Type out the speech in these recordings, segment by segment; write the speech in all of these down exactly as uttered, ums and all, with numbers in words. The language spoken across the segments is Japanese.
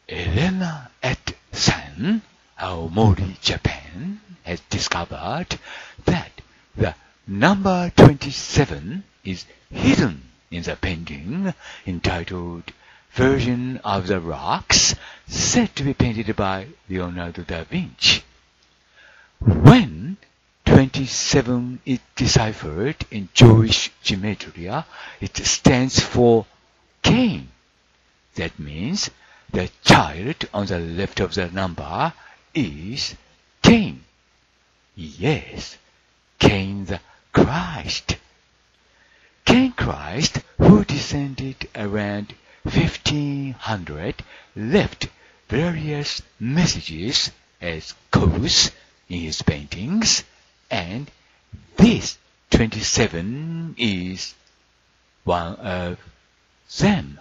Elena et San, Aomori, Japan, has discovered that the number twenty-seven is hidden in the painting entitled Virgin of the Rocks, said to be painted by Leonardo da Vinci. When twenty-seven is deciphered in Jewish gematria, it stands for Cain. That means the child on the left of the number is Cain. Yes, Cain the Christ. Cain Christ, who descended around fifteen hundred, left various messages as codes in his paintings, and this twenty-seven is one of them.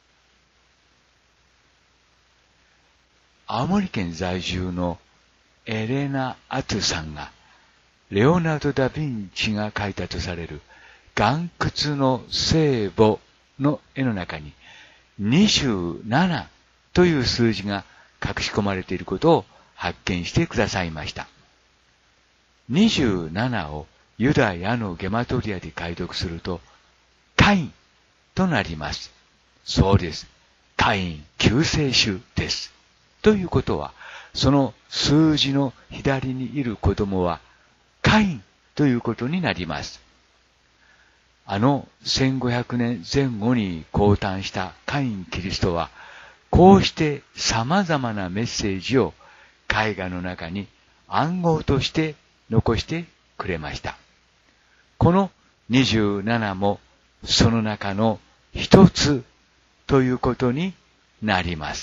青森県在住のエレナ・アトゥさんが、レオナルド・ダ・ヴィンチが描いたとされる岩窟の聖母の絵の中ににじゅうななという数字が隠し込まれていることを発見してくださいました。にじゅうななをユダヤのゲマトリアで解読すると、カインとなります。そうです。カイン救世主です。ということは、その数字の左にいる子供はカインということになります。あのせんごひゃくねんぜん後に降誕したカイン・キリストは、こうして様々なメッセージを絵画の中に暗号として残してくれました。このにじゅうななもその中の一つということになります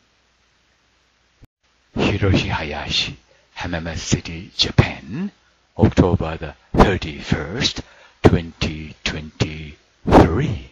。Hiroshi Hayashi, Hamama City, Japan, October the thirty-first, twenty twenty-three.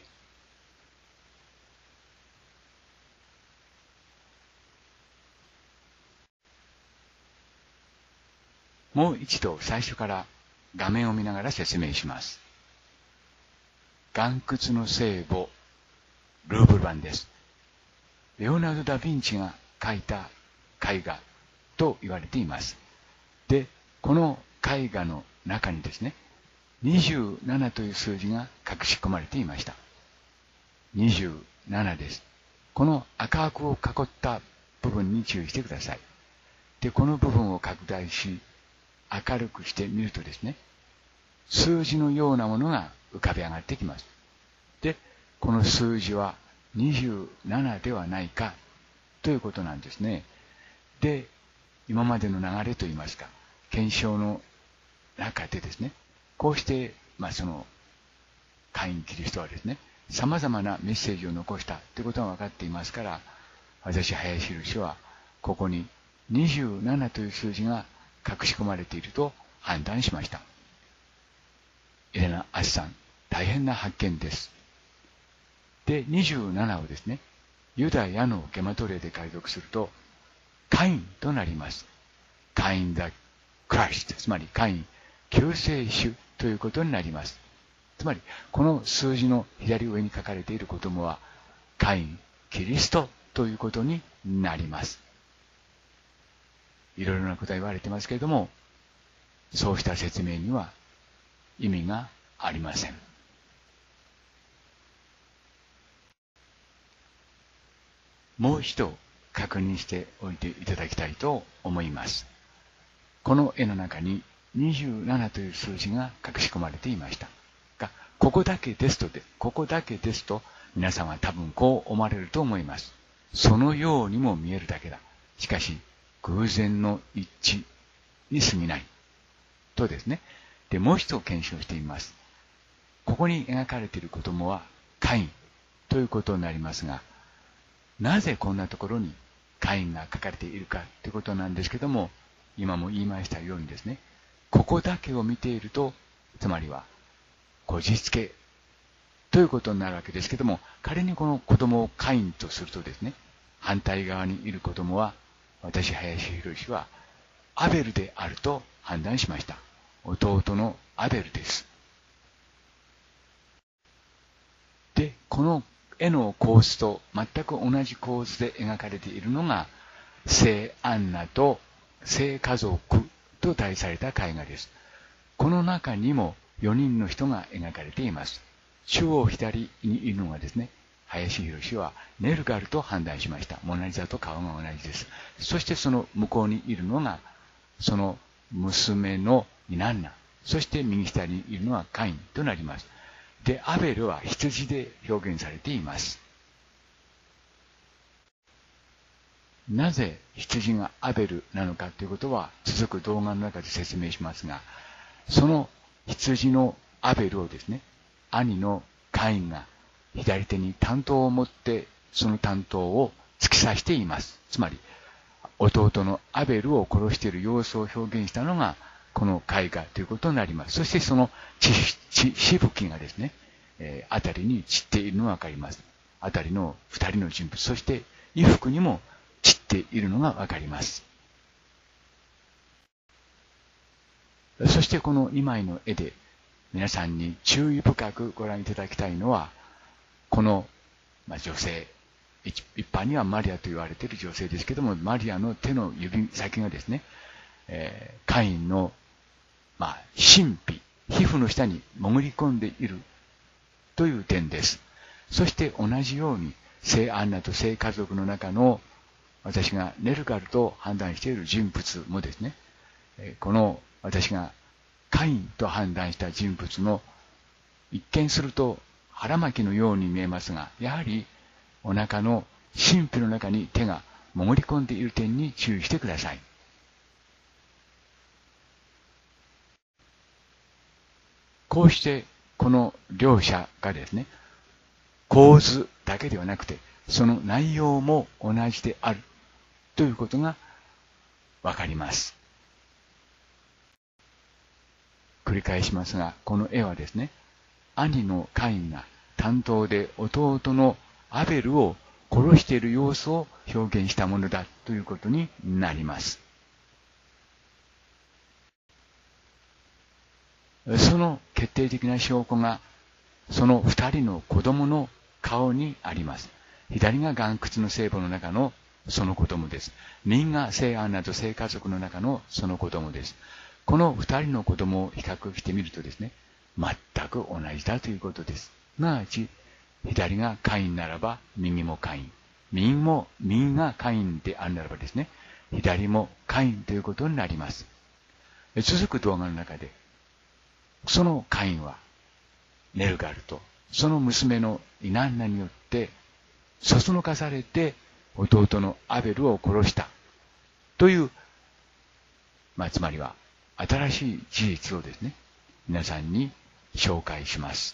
もう一度最初から画面を見ながら説明します。岩窟の聖母、ルーブル版です。レオナルド・ダ・ヴィンチが描いた絵画と言われています。で、この絵画の中にですね、にじゅうななという数字が隠し込まれていました。にじゅうななです。この赤くを囲った部分に注意してください。で、この部分を拡大し、明るくしてみるとですね、数字のようなものが浮かび上がってきます。で、この数字はにじゅうななではないかということなんですね。で、今までの流れといいますか、検証の中でですね、こうして、まあ、その、カイン・キリストはですね、様々なメッセージを残したということが分かっていますから、私、林印は、ここににじゅうななという数字が隠し込まれていると判断しました。エレナ・アシさん、大変な発見です。で、にじゅうななをですね、ユダヤのゲマトレで解読すると、カインとなります。カイン・ザ・クライスト、つまりカイン、救世主ということになります。つまり、この数字の左上に書かれている子供は、カイン、キリストということになります。いろいろなことが言われてますけれども、そうした説明には意味がありません。もう一度確認しておいていただきたいと思います。この絵の中ににじゅうななという数字が隠し込まれていましたが、ここだけですとで、ここだけですと皆さんは多分こう思われると思います。そのようにも見えるだけだ。しかし、偶然の一致に過ぎない。とですね。で、もう一度検証してみます。ここに描かれている子供はカインということになりますが、なぜこんなところにカインが書かれているかということなんですけども、今も言いましたようにですね、ここだけを見ていると、つまりは、こじつけということになるわけですけども、仮にこの子供をカインとするとですね、反対側にいる子供は、私、林博は、アベルであると判断しました。弟のアベルです。で、この絵の構図と全く同じ構図で描かれているのが、聖アンナと聖家族と題された絵画です。この中にもよにんの人が描かれています。中央左にいるのがですね、林博はネルガルと判断しました。モナリザと顔が同じです。そしてその向こうにいるのが、その娘のイナンナ。そして右下にいるのはカインとなります。で、アベルは羊で表現されています。なぜ羊がアベルなのかということは続く動画の中で説明しますが、その羊のアベルをですね、兄のカインが左手に担当を持ってその担当を突き刺しています。つまり、弟のアベルを殺している様子を表現したのがこの絵画ということになります。そしてその血、血、しぶきがですね、えー、あたりに散っているのがわかります。あたりの二人の人物、そして衣服にも散っているのがわかります。そしてこのにまいの絵で皆さんに注意深くご覧いただきたいのは、この、まあ、女性、一般にはマリアと言われている女性ですけども、マリアの手の指先がですね、えー、カインの、まあ、神秘、皮膚の下に潜り込んでいるという点です。そして同じように、聖アンナと聖家族の中の私がネルガルと判断している人物もですね、この私がカインと判断した人物の一見すると腹巻きのように見えますが、やはりお腹の神秘の中に手が潜り込んでいる点に注意してください。こうしてこの両者がですね、構図だけではなくてその内容も同じであるということがわかります。繰り返しますが、この絵はですね、兄のカインが担当で弟のアベルを殺している様子を表現したものだということになります。その決定的な証拠がその二人の子供の顔にあります。左が岩窟の聖母の中のその子供です。右が聖アンナと聖家族の中のその子供です。この二人の子供を比較してみるとですね、全く同じだということです。すなわち、左がカインならば右もカイン。右も、右がカインであるならばですね、左もカインということになります。続く動画の中で、そのカインは、ネルガルと、その娘のイナンナによって、そそのかされて、弟のアベルを殺した。という、まあ、つまりは、新しい事実をですね、皆さんに紹介します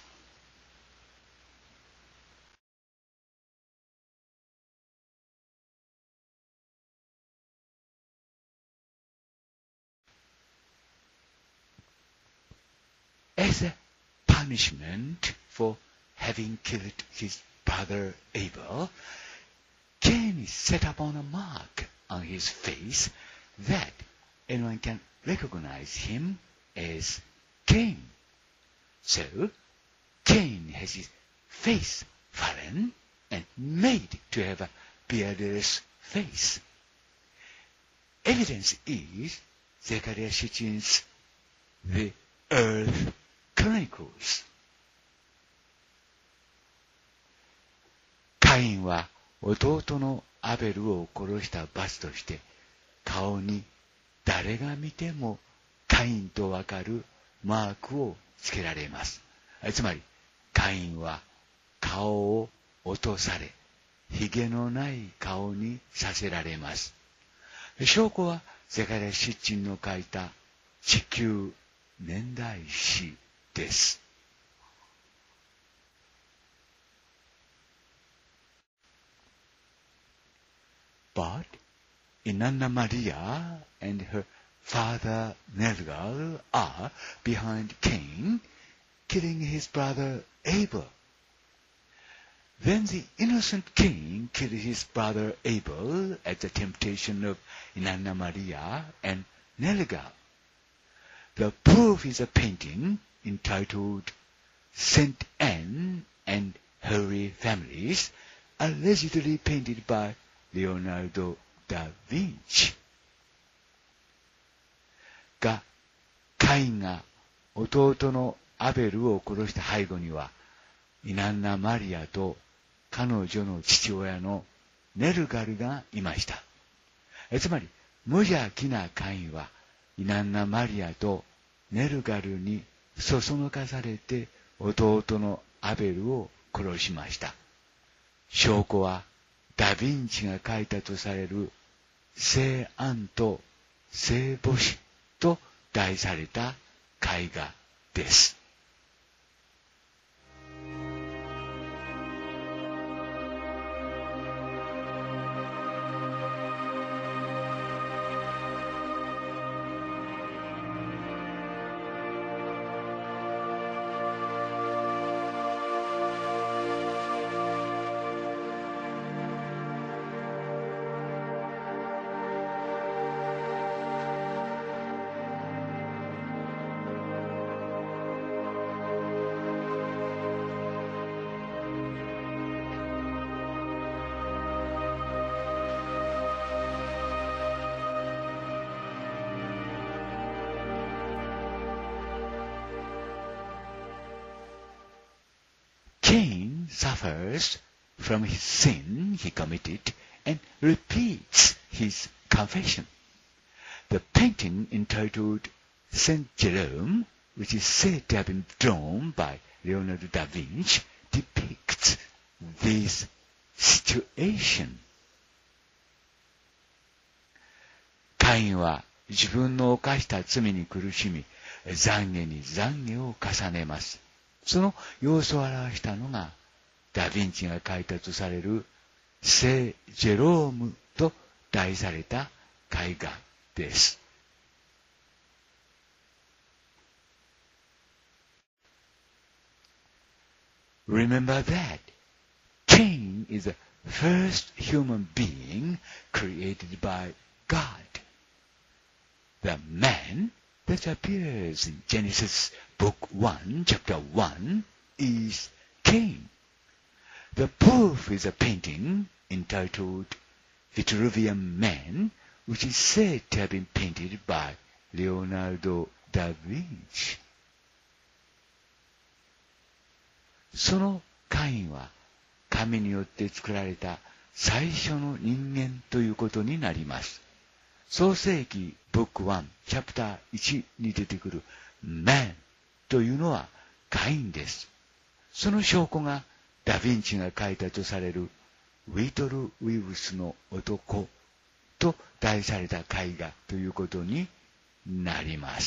。As a punishment for having killed his brother Abel, Cain is set upon a mark on his face that anyone can recognize him as Cain. So, Cain has his face fallen and made to have a beardless face. Evidence is Zechariah Sitchin's The Earth Chronicles. カインは弟のアベルを殺した罰として顔に誰が見てもカインとわかるマークをつけられます。つまりカインは顔を落とされ、ひげのない顔にさせられます。証拠はゼカリヤ・シッチンの書いた地球年代史です。But Inanna Maria and her father Nergal are behind Cain, killing his brother Abel. Then the innocent king killed his brother Abel at the temptation of Inanna Maria and Nergal. The proof is a painting entitled Saint Anne and Holy Families, allegedly painted by Leonardo da Vinci. が、カインが弟のアベルを殺した背後には、イナンナ・マリアと彼女の父親のネルガルがいました。えつまり、無邪気なカインは、イナンナ・マリアとネルガルにそそのかされて弟のアベルを殺しました。証拠は、ダ・ヴィンチが描いたとされる聖アンと聖母子と題された絵画です。Cain suffers from his sin he committed and repeats his confession. The painting entitled Saint Jerome, which is said to have been drawn by Leonardo da Vinci, depicts this situation. カインは自分の犯した罪に苦しみ、懺悔に懺悔を重ねます。その様子を表したのが、ダ・ヴィンチが描いたとされる聖ジェロームと題された絵画です。Remember that Cain is the first human being created by God. The man that appears in Genesis Book one, Chapter one, is Cain. The proof is a painting entitled Vitruvian Man, which is said to have been painted by Leonardo da Vinci. そのカインは神によって作られた最初の人間ということになります。創世記 Book one, Chapter one に出てくる Man というのはカインです。その証拠がダ・ヴィンチが描いたとされるウィトル・ウィウスの男と題された絵画ということになります。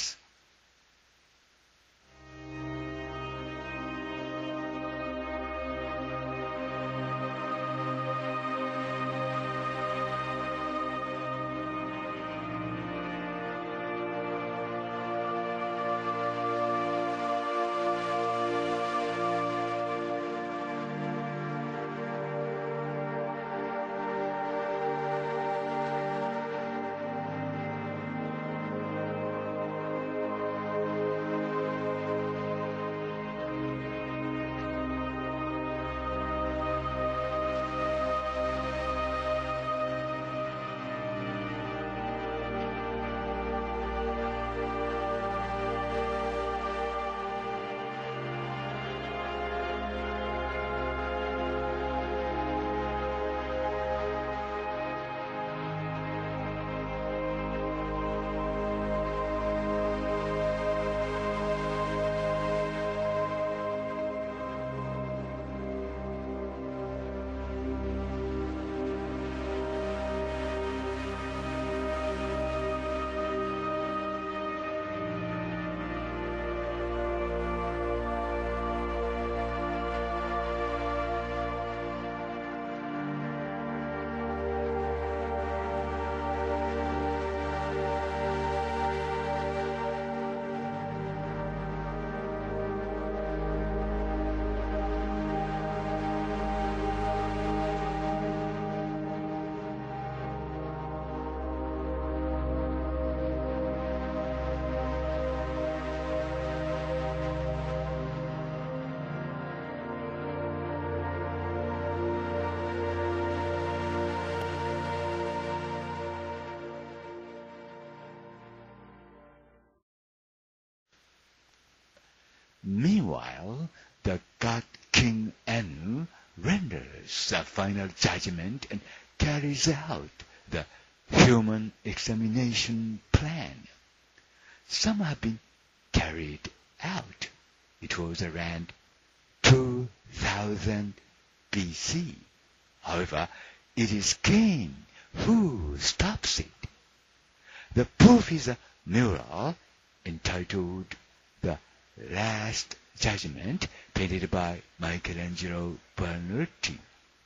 Meanwhile, the god King Anu renders the final judgment and carries out the human examination plan. Some have been carried out. It was around two thousand B C. However, it is Cain who stops it. The proof is a mural entitled The Last Judgment, painted by Michelangelo Buonarroti.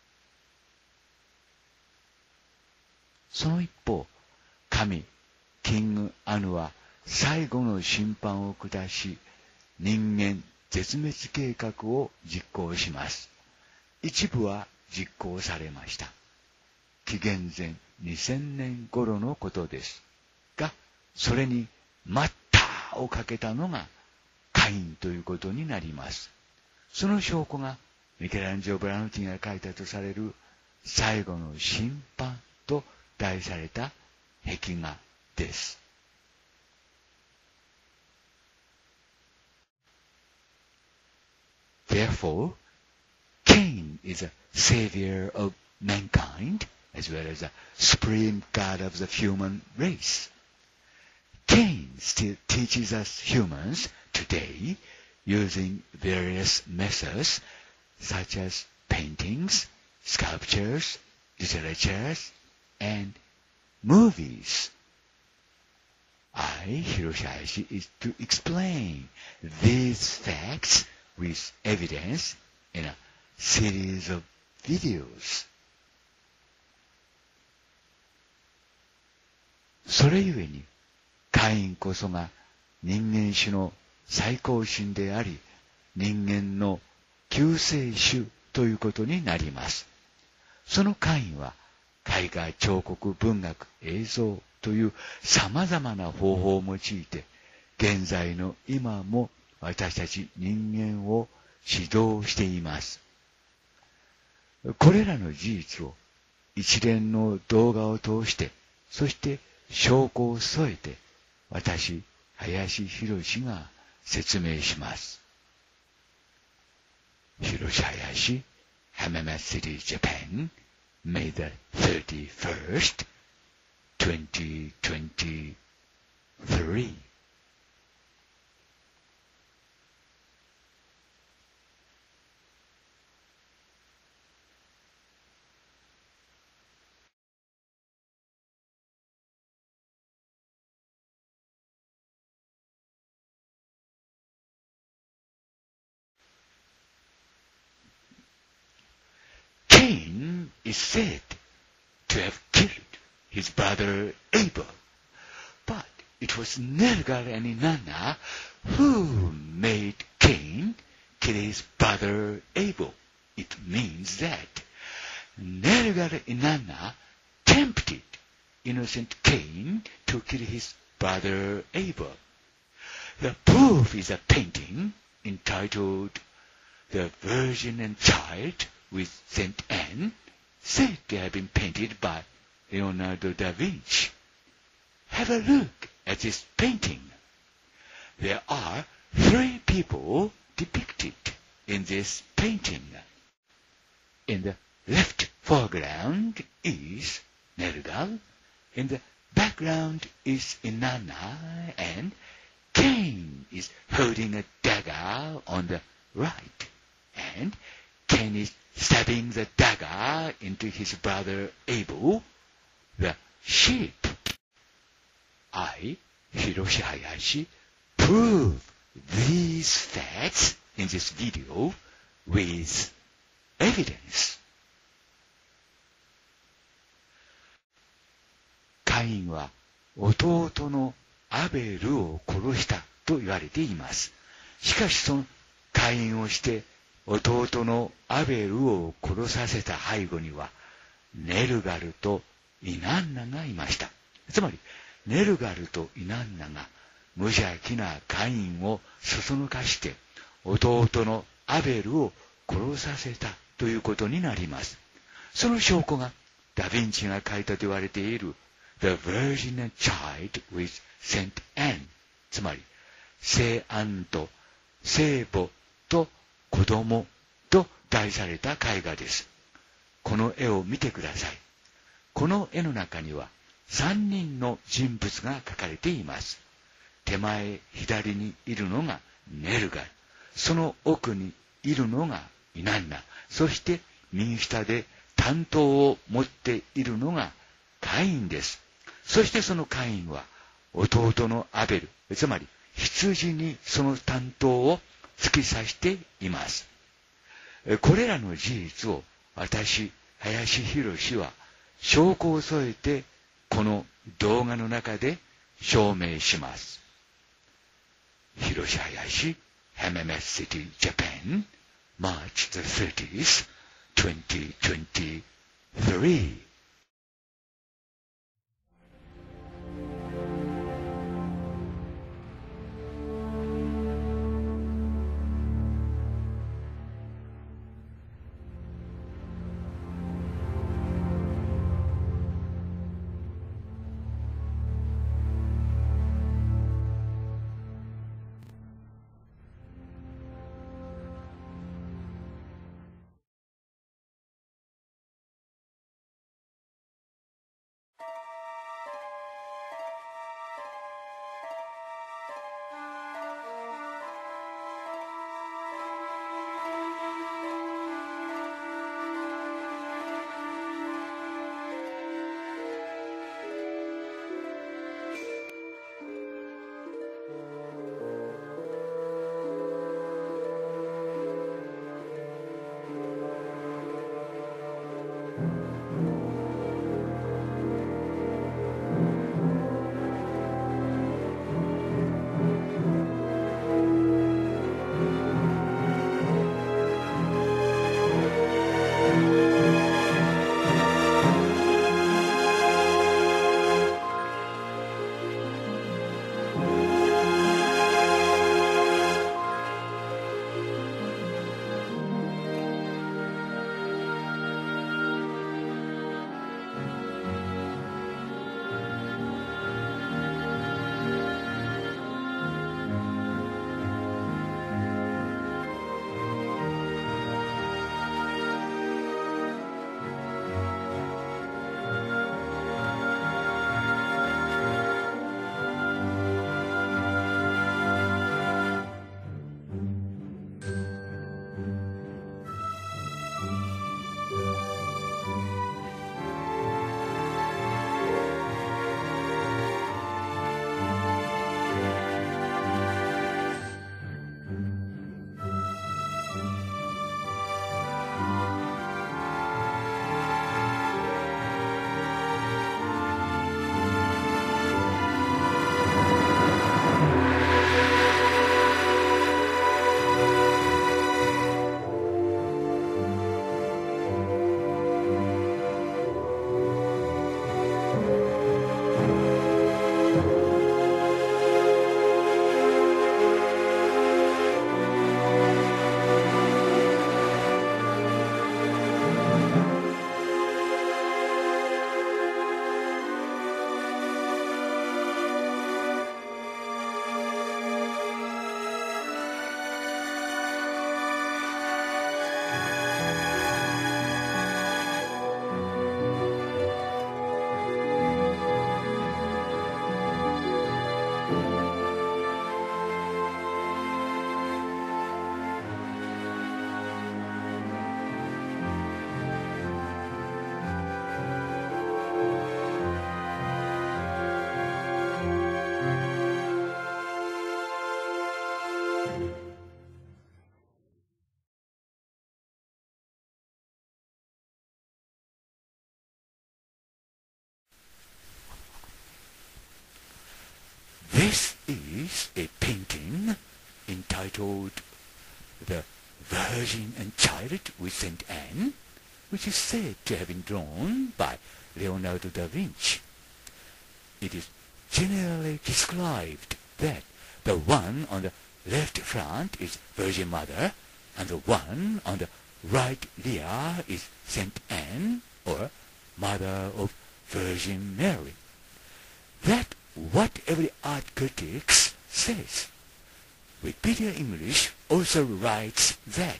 その一方、神、キングアヌは最後の審判を下し、人間絶滅計画を実行します。一部は実行されました。紀元前にせんねん頃のことです。が、それに待ったをかけたのがカインということになります。その証拠がミケランジオ・ブラノティが書いたとされる最後の審判と題された壁画です。Therefore, Cain is a savior of mankind, as well as a supreme god of the human race. Cain still teaches us humans today using various methods such as paintings, sculptures, literatures, and movies. I, Hiroshi Hayashi, is to explain these facts with evidence in a series of videos. それゆえに、カインこそが人間種の最高神であり、人間の救世主ということになります。そのカインは、絵画、彫刻、文学、映像という様々な方法を用いて、現在の今も私たち人間を指導しています。これらの事実を一連の動画を通して、そして証拠を添えて、私、林博が説明します。Hiroshi Hayashi, Hamama City, Japan, May the thirty-first, twenty twenty-three. Cain is said to have killed his brother Abel, but it was Nergal and Inanna who made Cain kill his brother Abel. It means that Nergal and Inanna tempted innocent Cain to kill his brother Abel. The proof is a painting entitled The Virgin and Child with Saint Anne, said to have been painted by Leonardo da Vinci. Have a look at this painting. There are three people depicted in this painting. In the left foreground is Nergal, in the background is Inanna, and Cain is holding a dagger on the right, and Cain is stabbing the dagger into his brother Abel, the sheep. I, Hiroshi Hayashi, prove these facts in this video with evidence. カインは弟のアベルを殺したと言われています。しかしそのカインをして弟のアベルを殺させた背後にはネルガルとイナンナがいました。つまりネルガルとイナンナが無邪気なカインをそそのかして弟のアベルを殺させたということになります。その証拠がダヴィンチが書いたと言われている The Virgin and Child with Saint Anne、 つまり聖アンと聖母と子供と題された絵画です。この絵を見てください。この絵の中にはさんにんの人物が描かれています。手前左にいるのがネルガル、その奥にいるのがイナンナ、そして右下で担当を持っているのがカインです。そしてそのカインは弟のアベル、つまり羊にその担当を突き刺しています。これらの事実を私、林博は証拠を添えてこの動画の中で証明します。広林、エムエムエス City, Japan, March the thirtieth, twenty twenty-three. This is a painting entitled The Virgin and Child with Saint Anne, which is said to have been drawn by Leonardo da Vinci. It is generally described that the one on the left front is Virgin Mother, and the one on the right rear is Saint Anne, or Mother of Virgin Mary. That what every art critics says. Wikipedia English also writes that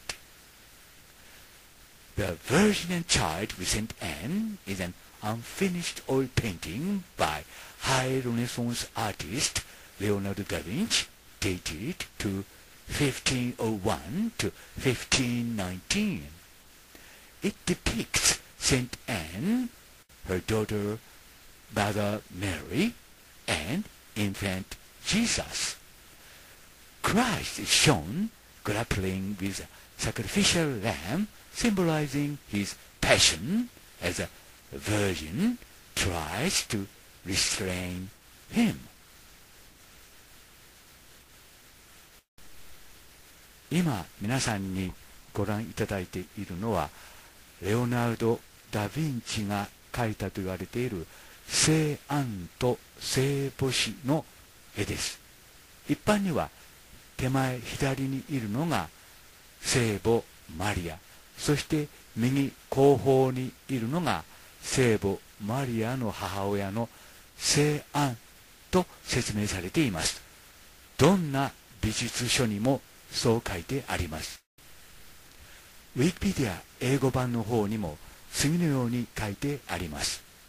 The Virgin and Child with Saint Anne is an unfinished oil painting by high Renaissance artist Leonardo da Vinci, dated to fifteen oh one to fifteen nineteen. It depicts Saint Anne, her daughter Mother Mary, and infant Jesus. Christ is shown grappling with a sacrificial lamb, symbolizing his passion as a virgin tries to restrain him. 今皆さんにご覧いただいているのは、レオナルド・ダ・ヴィンチが描いたと言われている聖アンと聖母子の絵です。一般には手前左にいるのが聖母マリア、そして右後方にいるのが聖母マリアの母親の聖アンと説明されています。どんな美術書にもそう書いてあります。ウィキペディア英語版の方にも次のように書いてあります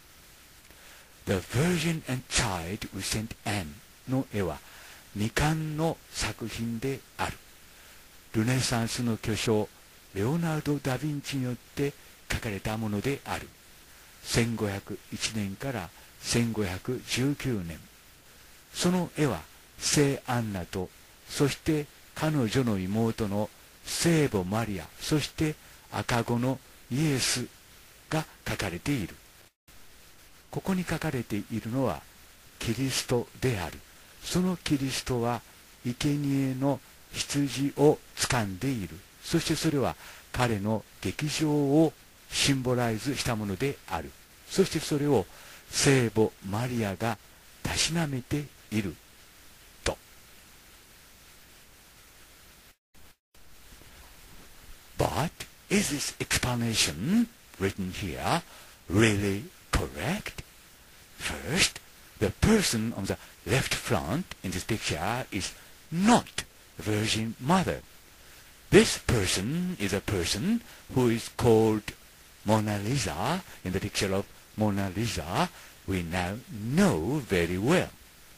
。The Virgin and Child with Saint Anne の絵は未完の作品である。ルネサンスの巨匠レオナルド・ダ・ヴィンチによって描かれたものである。せんごひゃくいちねんからせんごひゃくじゅうきゅうねん。その絵は聖アンナと、そして彼女の妹の聖母マリア、そして赤子のイエスが描かれている。ここに書かれているのはキリストである。そのキリストは生贄の羊を掴んでいる。そしてそれは彼の劇場をシンボライズしたものである。そしてそれを聖母マリアがたしなめていると。But is this explanation written here really correct? First, the person on the left front in this picture is not the Virgin Mother. This person is a person who is called Mona Lisa in the picture of Mona Lisa we now know very well.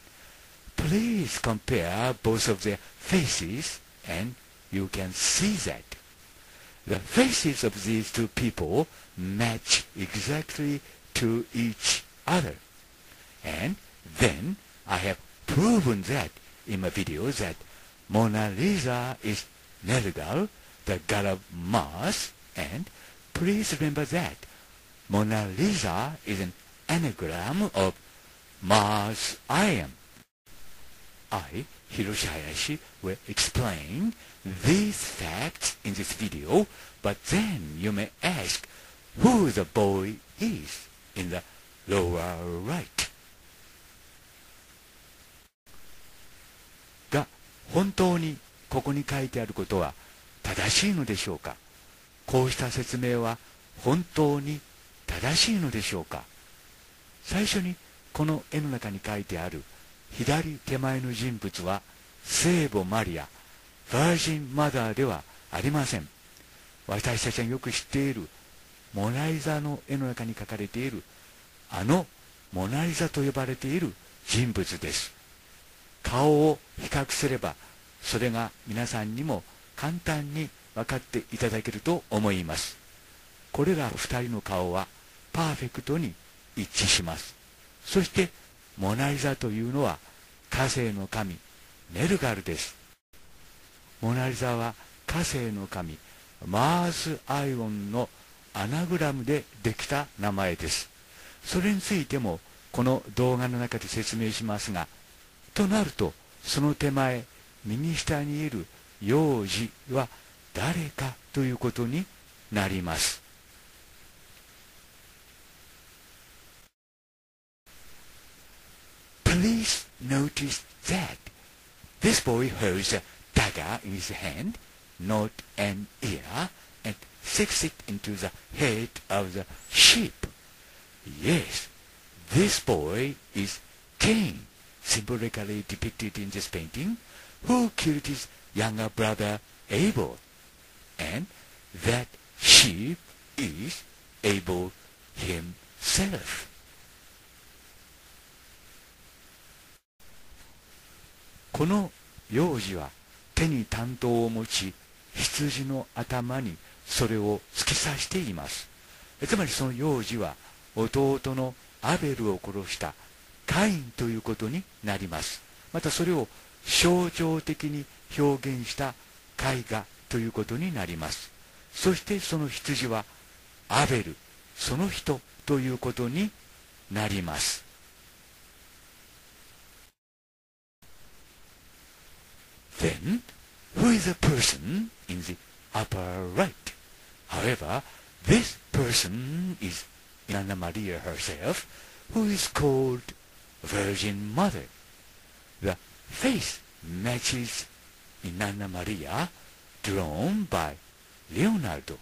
Please compare both of their faces and you can see that. The faces of these two people match exactly to each other. And then I have proven that in my video that Mona Lisa is Nergal, the god of Mars, and please remember that Mona Lisa is an anagram of Mars I am. I, Hiroshi Hayashi, will explain these facts in this video, but then you may ask who the boy is in the lower right. が、本当にここに書いてあることは正しいのでしょうか？こうした説明は本当に正しいのでしょうか？最初にこの絵の中に書いてある左手前の人物は聖母マリア、バージンマザーではありません。私たちがよく知っているモナリザの絵の中に書かれているあのモナリザと呼ばれている人物です。顔を比較すればそれが皆さんにも簡単に分かっていただけると思います。これら二人の顔はパーフェクトに一致します。そしてモナリザというのは火星の神ネルガルです。モナリザは火星の神マーズアイオンのアナグラムでできた名前です。それについてもこの動画の中で説明しますが、となるとその手前右下にいる幼児は誰かということになります。Please notice that this boy holds a dagger in his hand, not an ear, and sticks it into the head of the sheep. Yes, this boy is Cain, symbolically depicted in this painting, who killed his younger brother Abel, and that sheep is Abel himself. この幼児は手に短刀を持ち、羊の頭にそれを突き刺しています。つまりその幼児は弟のアベルを殺したカインということになります。またそれを象徴的に表現した絵画ということになります。そしてその羊はアベル、その人ということになります。Then, who is a person in the upper right? However, this person is Inanna Maria herself, who is called Virgin Mother. The face matches Inanna Maria, drawn by Leonardo.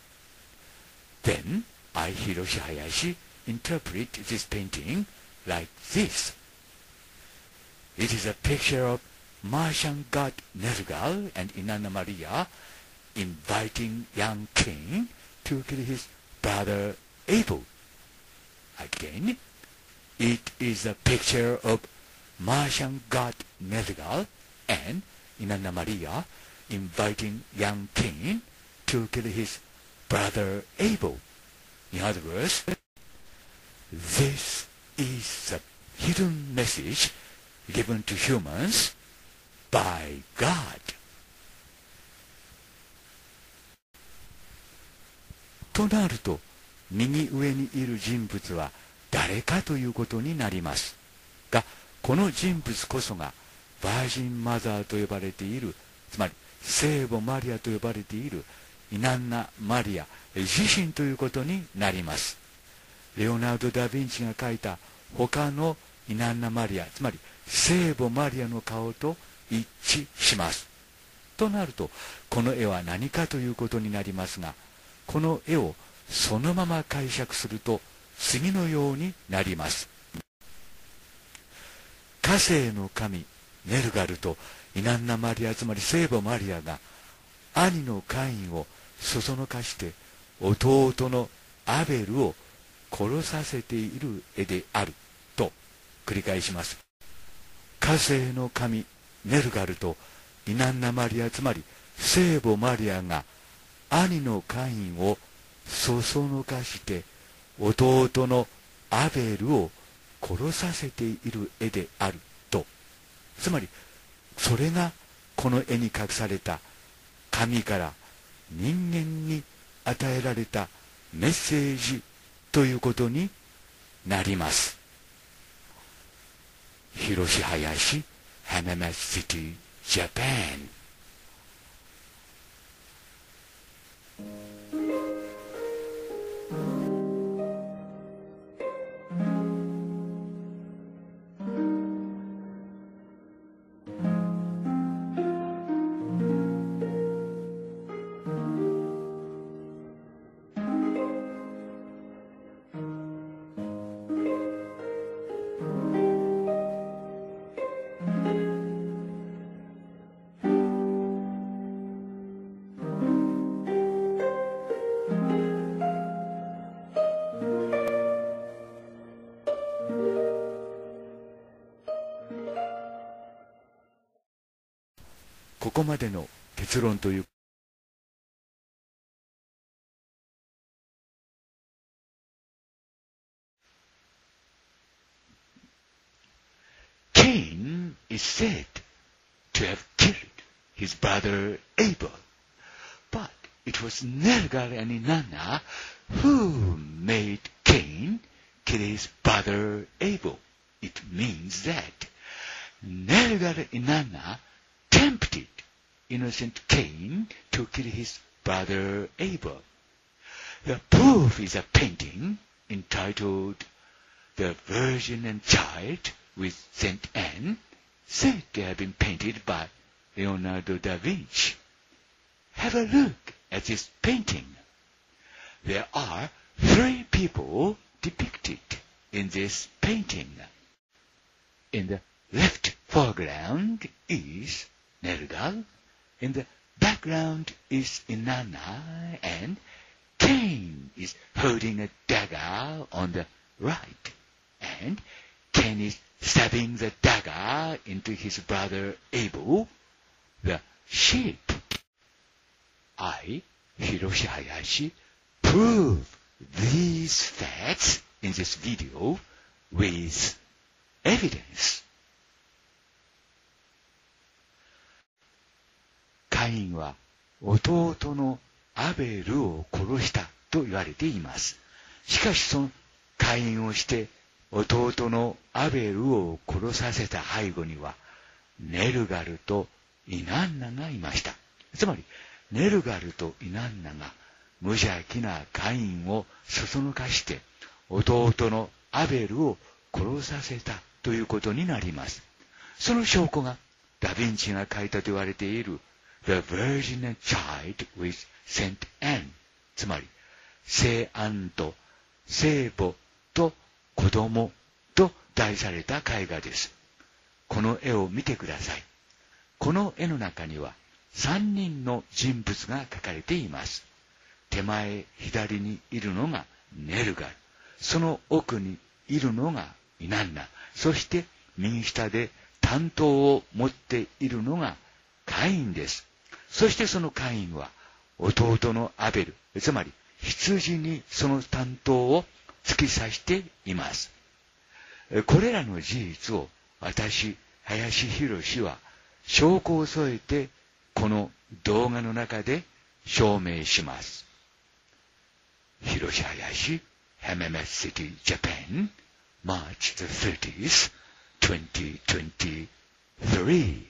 Then, I, Hiroshi Hayashi, interpret this painting like this. It is a picture of Martian god Nergal and Inanna Maria inviting young Cain to kill his brother Abel. Again, it is a picture of Martian god Nergal and Inanna Maria inviting young Cain to kill his brother Abel. In other words, this is a hidden message given to humans by God. となると、右上にいる人物は誰かということになります。が、この人物こそがバージンマザーと呼ばれている、つまり聖母マリアと呼ばれているイナンナ・マリア自身ということになります。レオナルド・ダ・ヴィンチが描いた他のイナンナ・マリア、つまり聖母マリアの顔と一致します。となると、この絵は何かということになりますが、この絵をそのまま解釈すると次のようになります。火星の神ネルガルとイナンナ・マリア、つまり聖母マリアが兄のカインをそそのかして弟のアベルを殺させている絵であると繰り返します。火星の神ネルガルとイナンナ・マリア、つまり聖母マリアが兄のカインをそそのかして弟のアベルを殺させている絵であると、つまりそれがこの絵に隠された神から人間に与えられたメッセージということになります。広志林Hamamatsu City, Japan.ここまでの結論という。Cain is said to have killed his brother Abel, but it was Nergal and Inanna who made Cain kill his brother Abel. It means that Nergal and Inanna tempted innocent Cain to kill his brother Abel. The proof is a painting entitled The Virgin and Child with Saint Anne, said to have been painted by Leonardo da Vinci. Have a look at this painting. There are three people depicted in this painting. In the left foreground is Nergal, In the background is Inanna, and Cain is holding a dagger on the right, and Cain is stabbing the dagger into his brother Abel, the sheep. I, Hiroshi Hayashi, prove these facts in this video with evidence. カインは弟のアベルを殺したと言われています。しかしそのカインをして弟のアベルを殺させた背後にはネルガルとイナンナがいました。つまりネルガルとイナンナが無邪気なカインをそそのかして弟のアベルを殺させたということになります。その証拠がダヴィンチが書いたと言われている The Virgin and Child with Saint Anne、 つまり聖アンと聖母と子供と題された絵画です。この絵を見てください。この絵の中にはさんにんの人物が描かれています。手前左にいるのがネルガル、その奥にいるのがイナンナ、そして右下で担当を持っているのがカインです。そしてそのカインは弟のアベル、つまり羊にその担当を突き刺しています。これらの事実を私、林博は証拠を添えてこの動画の中で証明します。Hiroshi Hayashi, Hammamet City, Japan, March the thirtieth, twenty twenty-three.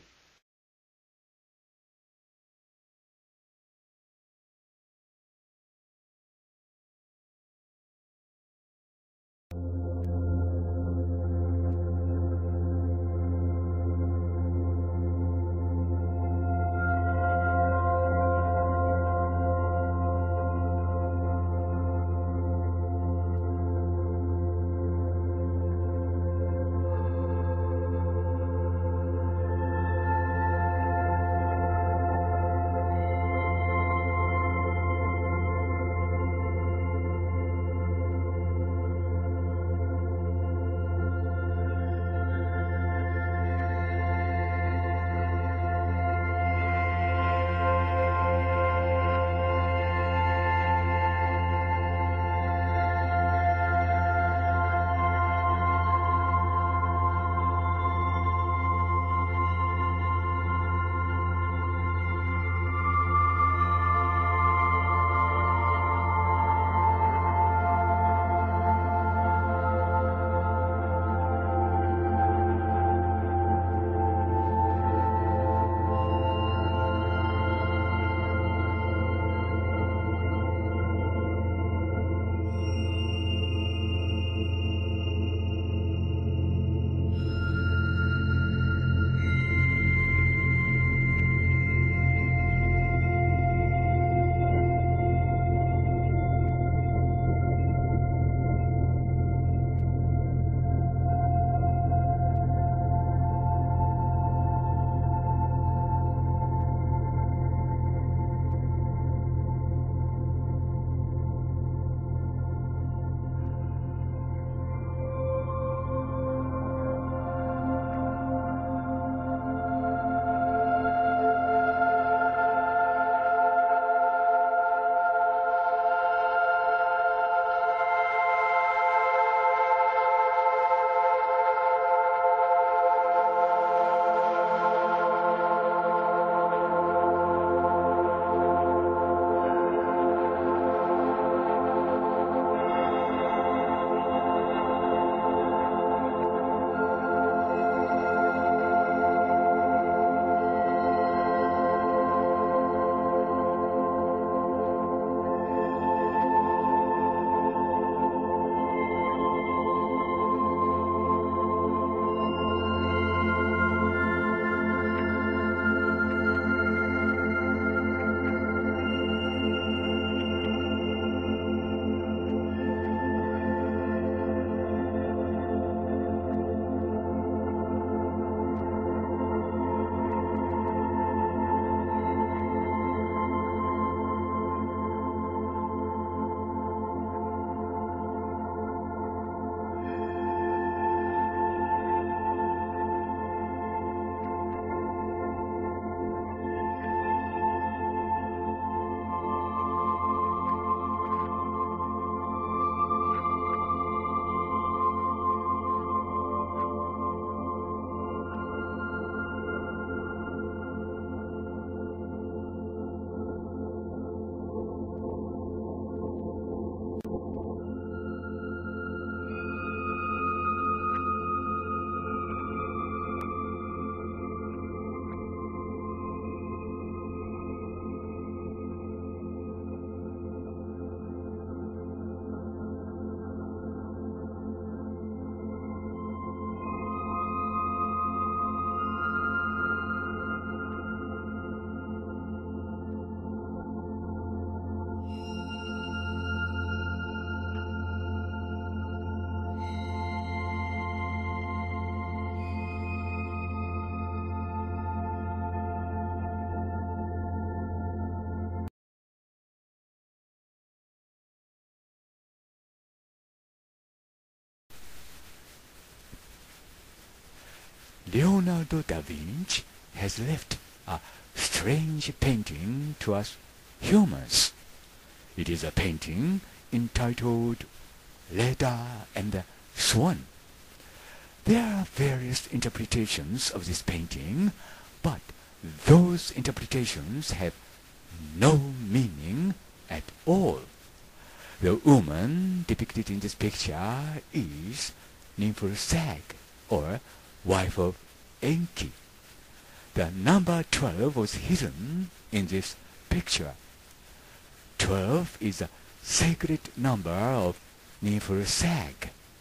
Leonardo da Vinci has left a strange painting to us humans. It is a painting entitled Leda and the Swan. There are various interpretations of this painting, but those interpretations have no meaning at all. The woman depicted in this picture is Ninfursag, or wife of Enki. The number twelve was hidden in this picture. twelve is a sacred number of Ninfursag.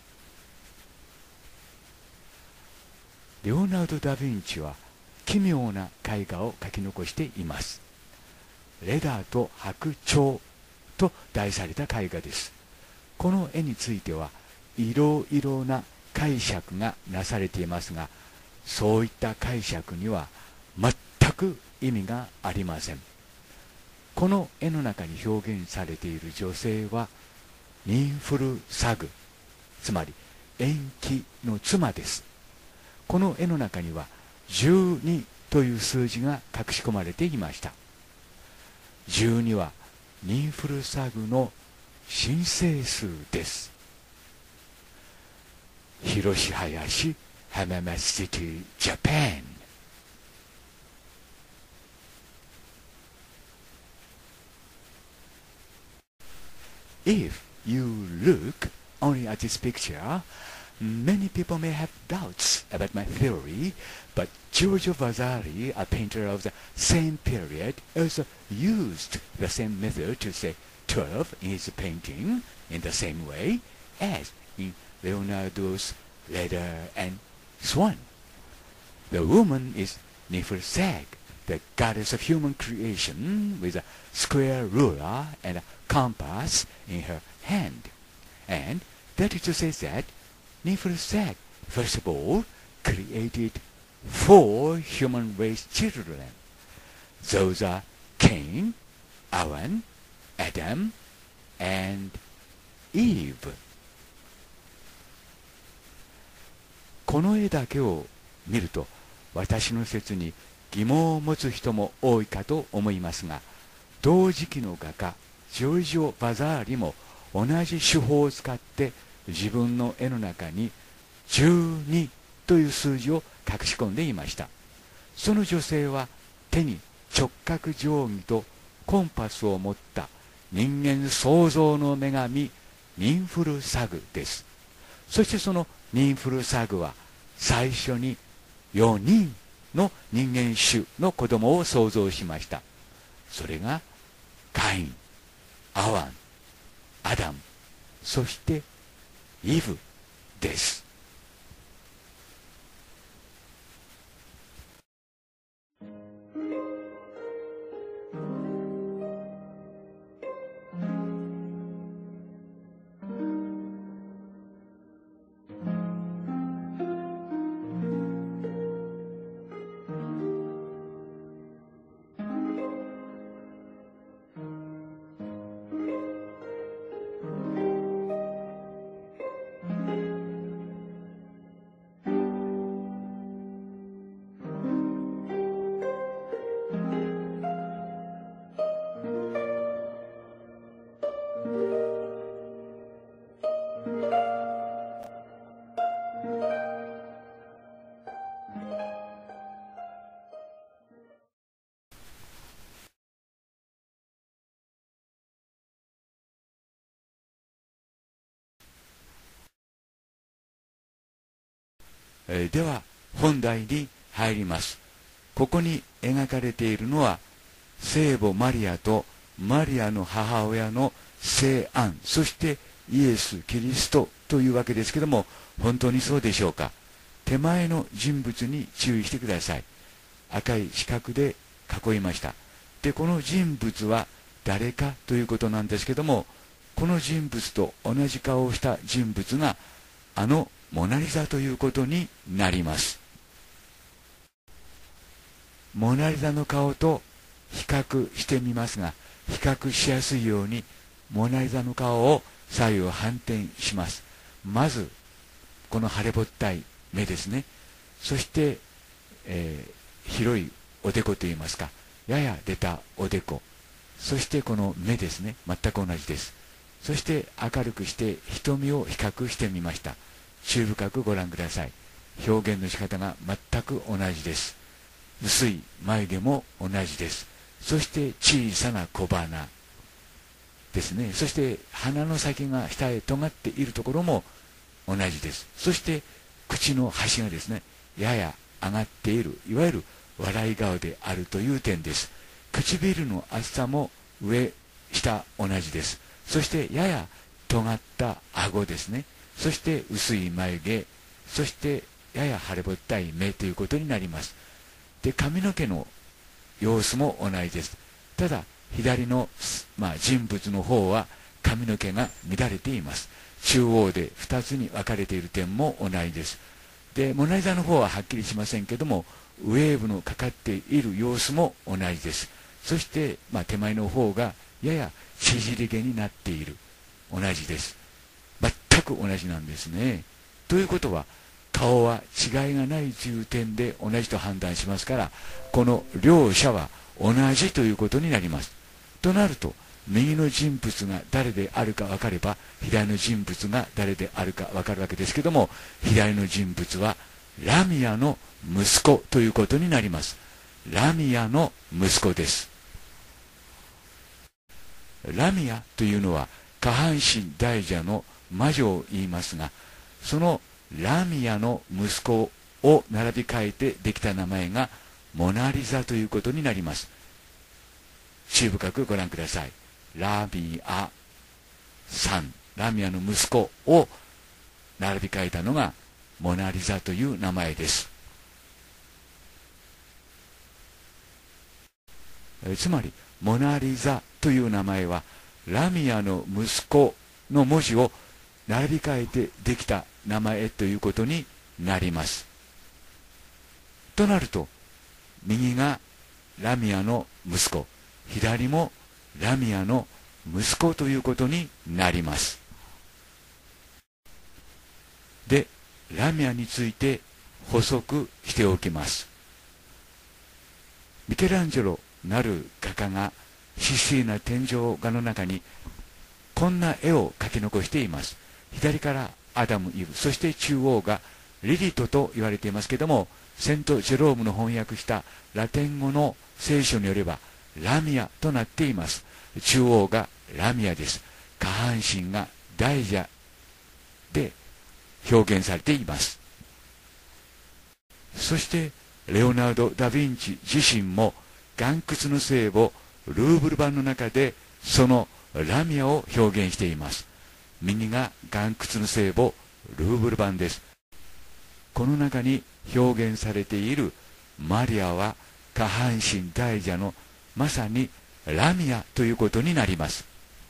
レオナルド・ダ・ヴィンチは奇妙な絵画を描き残しています。レダーと白鳥と題された絵画です。この絵についてはいろいろな解釈がなされていますが、そういった解釈には全く意味がありません。この絵の中に表現されている女性はニンフルサグ、つまり延期の妻です。この絵の中にはじゅうにという数字が隠し込まれていました。じゅうにはニンフルサグの神聖数です。広林、浜松シティ、ジャパン。If you look only at this picture, many people may have doubts about my theory, but Giorgio Vasari, a painter of the same period, also used the same method to say twelve in his painting in the same way as in Leonardo's Leda and Swan. The woman is Nefersag, the goddess of human creation, with a square ruler and a compass in her hand. And that is to say that Nefersag, first of all, created four human race children. Those are Cain, Awan, Adam, and Eve. この絵だけを見ると、私の説に疑問を持つ人も多いかと思いますが、同時期の画家ジョルジオ・バザーリも同じ手法を使って自分の絵の中にじゅうにという数字を隠し込んでいました。その女性は手に直角定規とコンパスを持った人間創造の女神ニンフルサグです。そしてそのニンフルサグは最初によにんの人間種の子供を創造しました。それがカイン、アワン、アダム、そしてイブです。えー、では本題に入ります。ここに描かれているのは聖母マリアとマリアの母親の聖アン、そしてイエス・キリストというわけですけども、本当にそうでしょうか。手前の人物に注意してください。赤い四角で囲いました。で、この人物は誰かということなんですけども、この人物と同じ顔をした人物があのモナリザということになります。モナリザの顔と比較してみますが、比較しやすいようにモナリザの顔を左右反転します。まずこの腫れぼったい目ですね。 そして、えー、広いおでこといいますか、やや出たおでこ、そしてこの目ですね、全く同じです。そして明るくして瞳を比較してみました。注意深くご覧ください。表現の仕方が全く同じです。薄い眉毛も同じです。そして小さな小鼻ですね。そして鼻の先が下へ尖っているところも同じです。そして口の端がですね、やや上がっている、いわゆる笑い顔であるという点です。唇の厚さも上下同じです。そしてやや尖った顎ですね。そして薄い眉毛、そしてやや腫れぼったい目ということになります。で、髪の毛の様子も同じです。ただ左の、まあ、人物の方は髪の毛が乱れています。中央でふたつに分かれている点も同じです。で、モナリザの方ははっきりしませんけども、ウェーブのかかっている様子も同じです。そして、まあ、手前の方がやや縮り毛になっている。同じです。全く同じなんですね。ということは、顔は違いがないという点で同じと判断しますから、この両者は同じということになります。となると、右の人物が誰であるか分かれば、左の人物が誰であるか分かるわけですけども、左の人物はラミアの息子ということになります。ラミアの息子です。ラミアというのは下半身大蛇の魔女を言いますが、そのラミアの息子を並び替えてできた名前がモナリザということになります。注意深くご覧ください。ラミアさん、ラミアの息子を並び替えたのがモナリザという名前です。えつまりモナリザという名前はラミアの息子の文字を並び替えてできた名前ということになります。となると、右がラミアの息子、左もラミアの息子ということになります。で、ラミアについて補足しておきます。ミケランジェロなる画家が神聖な天井画の中にこんな絵を描き残しています。左からアダム・イブ、そして中央がリリトと言われていますけれども、セント・ジェロームの翻訳したラテン語の聖書によればラミアとなっています。中央がラミアです。下半身が大蛇で表現されています。そしてレオナルド・ダ・ヴィンチ自身も岩窟の聖母ルーブル版の中でそのラミアを表現しています。右が岩窟の聖母ルーブル版です。この中に表現されているマリアは下半身大蛇のまさにラミアということになります。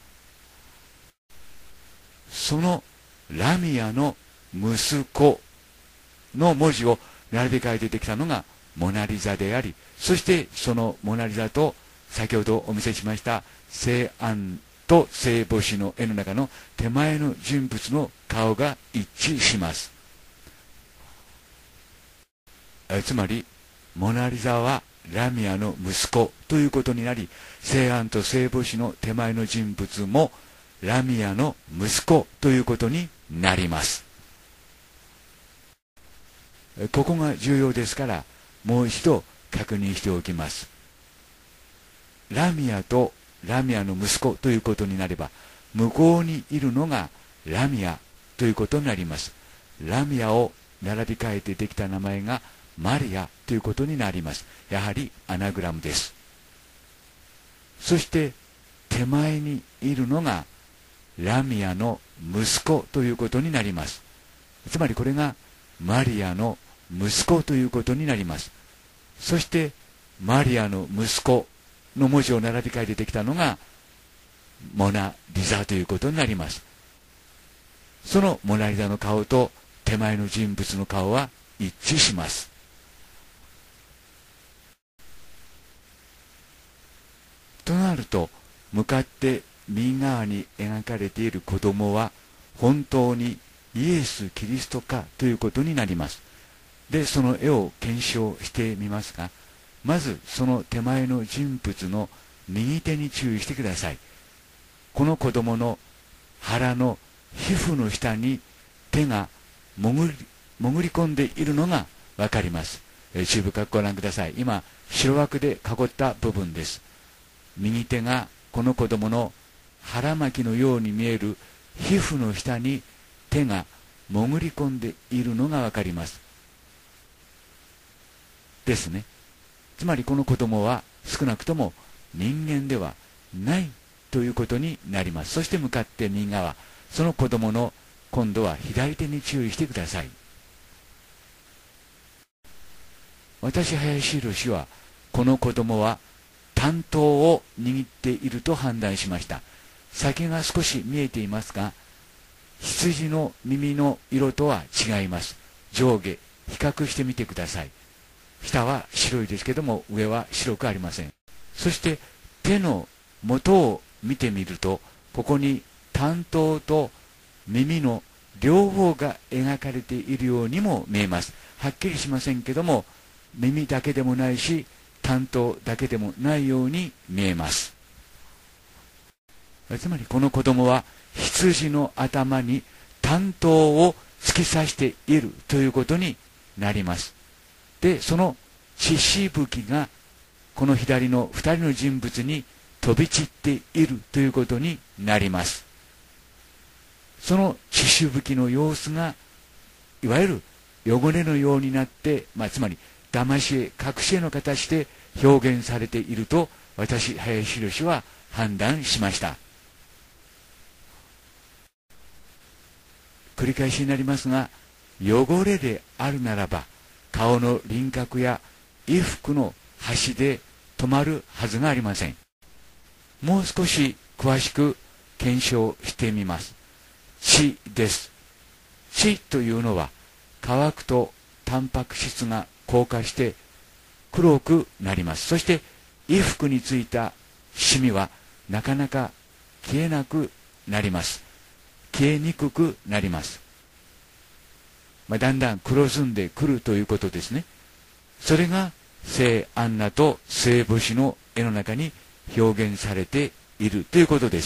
そのラミアの息子の文字を並べ替えてできたのがモナリザであり、そしてそのモナリザと先ほどお見せしました聖安と聖母子の絵の中の手前の人物の顔が一致します。えつまりモナリザはラミアの息子ということになり、聖安と聖母子の手前の人物もラミアの息子ということになります。ここが重要ですからもう一度確認しておきます。ラミアとラミアの息子ということになれば、向こうにいるのがラミアということになります。ラミアを並び替えてできた名前がマリアということになります。やはりアナグラムです。そして手前にいるのがラミアの息子ということになります。つまりこれがマリアの息子ということになります。そしてマリアの息子の文字を並び替えてできたのがモナリザということになります。そのモナリザの顔と手前の人物の顔は一致します。となると、向かって右側に描かれている子供は本当にイエス・キリストかということになります。 で、その絵を検証してみますが、まずその手前の人物の右手に注意してください。この子供の腹の皮膚の下に手が潜り、潜り込んでいるのがわかります。えー、注意深くご覧ください。今、白枠で囲った部分です。右手がこの子供の腹巻きのように見える皮膚の下に手が潜り込んでいるのがわかります。ですね。つまりこの子供は少なくとも人間ではないということになります。そして向かって右側、その子供の今度は左手に注意してください。私、林博はこの子供は短刀を握っていると判断しました。先が少し見えていますが、羊の耳の色とは違います。上下比較してみてください。下は白いですけども、上は白くありません。そして手の元を見てみると、ここに短刀と耳の両方が描かれているようにも見えます。はっきりしませんけども、耳だけでもないし、短刀だけでもないように見えます。つまりこの子供は羊の頭に短刀を突き刺しているということになります。で、その血しぶきがこの左の二人の人物に飛び散っているということになります。その血しぶきの様子がいわゆる汚れのようになって、まあ、つまり騙し絵、隠し絵の形で表現されていると私、林博は判断しました。繰り返しになりますが、汚れであるならば顔の輪郭や衣服の端で止まるはずがありません。もう少し詳しく検証してみます。血です。血というのは乾くとタンパク質が硬化して黒くなります。そして衣服についたシミはなかなか消えなくなります。消えにくくなります。まあ、だんだん黒ずんでくるということですね。それが聖アンナと聖母子の絵の中に表現されているということです。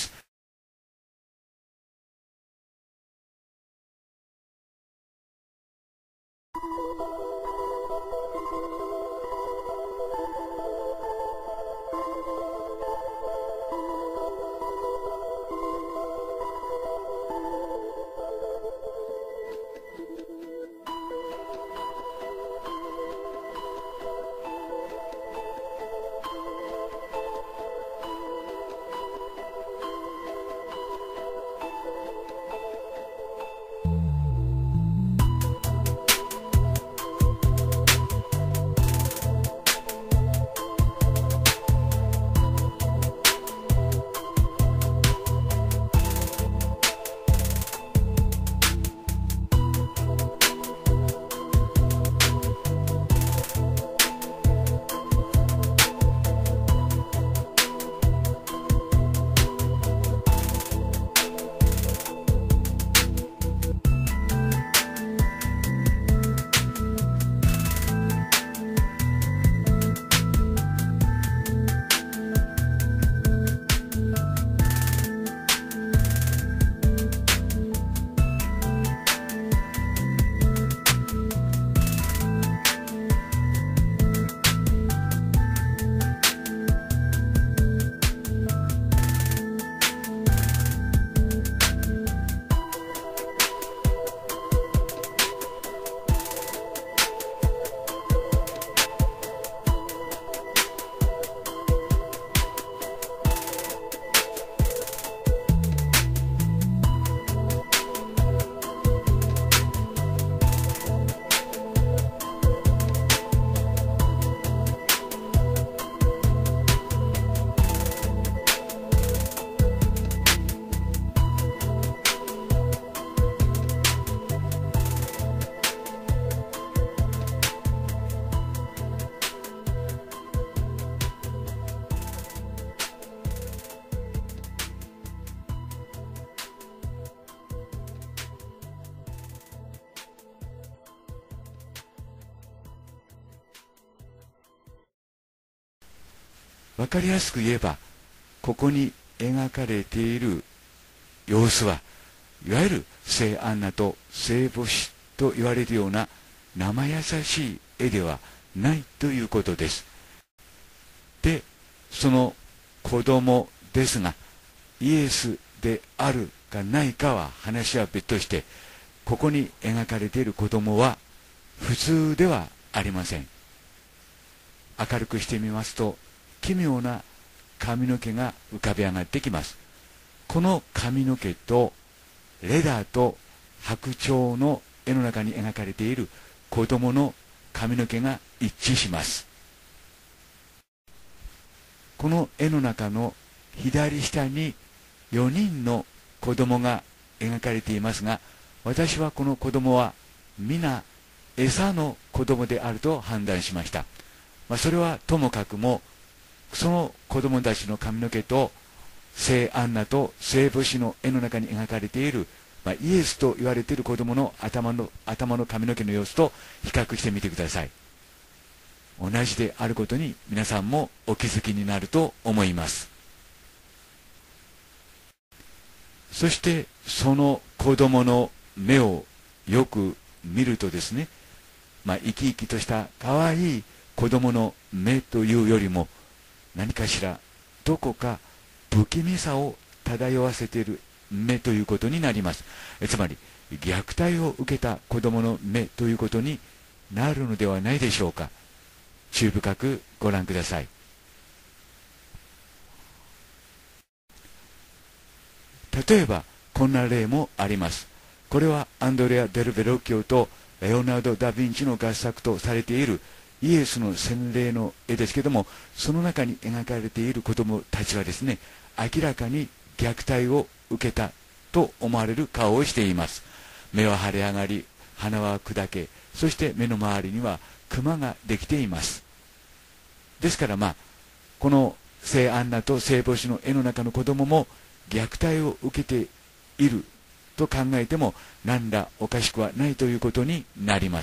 わかりやすく言えば、ここに描かれている様子は、いわゆる聖アンナと聖母子と言われるような生優しい絵ではないということです。で、その子供ですが、イエスであるかないかは話は別として、ここに描かれている子供は普通ではありません。明るくしてみますと、奇妙な髪の毛が浮かび上がってきます。この髪の毛とレダーと白鳥の絵の中に描かれている子供の髪の毛が一致します。この絵の中の左下によにんの子供が描かれていますが、私はこの子供は皆餌の子供であると判断しました。まあ、それはともかくも、その子供たちの髪の毛と聖アンナと聖母子の絵の中に描かれている、まあ、イエスと言われている子供の頭の頭の髪の毛の様子と比較してみてください。同じであることに皆さんもお気づきになると思います。そしてその子供の目をよく見るとですね、まあ、生き生きとした可愛い子供の目というよりも、何かしらどこか不気味さを漂わせている目ということになります。えつまり虐待を受けた子供の目ということになるのではないでしょうか。注意深くご覧ください。例えばこんな例もあります。これはアンドレア・デル・ベロッキオとレオナルド・ダ・ヴィンチの合作とされているイエスの洗礼の絵ですけども、その中に描かれている子供たちはですね、明らかに虐待を受けたと思われる顔をしています。目は腫れ上がり、鼻は砕け、そして目の周りにはクマができています。ですからまあこの聖アンナと聖母子の絵の中の子供も虐待を受けていると考えても何らおかしくはないということになります。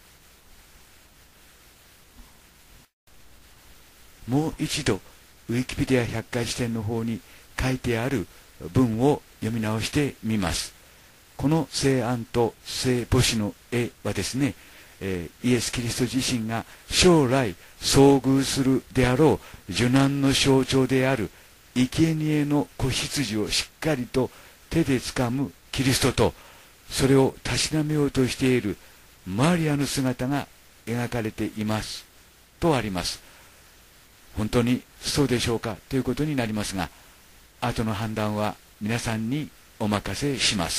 もう一度ウィキペディア百科事典の方に書いてある文を読み直してみます。この聖アンと聖母子の絵はですね、えー、イエス・キリスト自身が将来遭遇するであろう受難の象徴である生贄の子羊をしっかりと手で掴むキリストと、それをたしなめようとしているマリアの姿が描かれていますとあります。本当にそうでしょうかということになりますが、後の判断は皆さんにお任せします。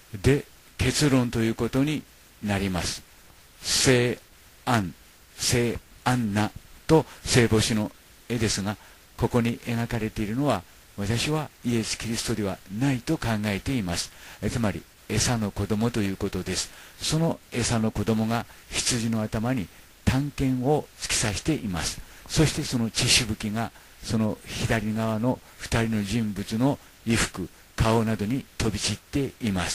で、結論ということになります。聖安、聖アンナと聖母子の絵ですが、ここに描かれているのは、私はイエス・キリストではないと考えています。つまり、餌の子供ということです。その餌の子供が羊の頭に短剣を突き刺しています。そしてその血しぶきが、その左側の二人の人物の衣服、顔などに飛び散っています。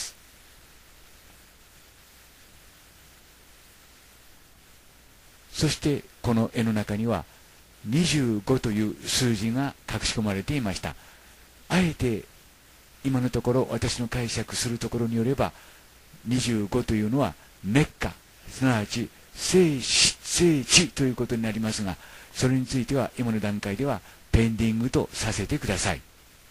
そしてこの絵の中にはにじゅうごという数字が隠し込まれていました。あえて今のところ私の解釈するところによれば、にじゅうごというのはメッカ、すなわち聖地、聖地ということになりますが、それについては今の段階ではペンディングとさせてください。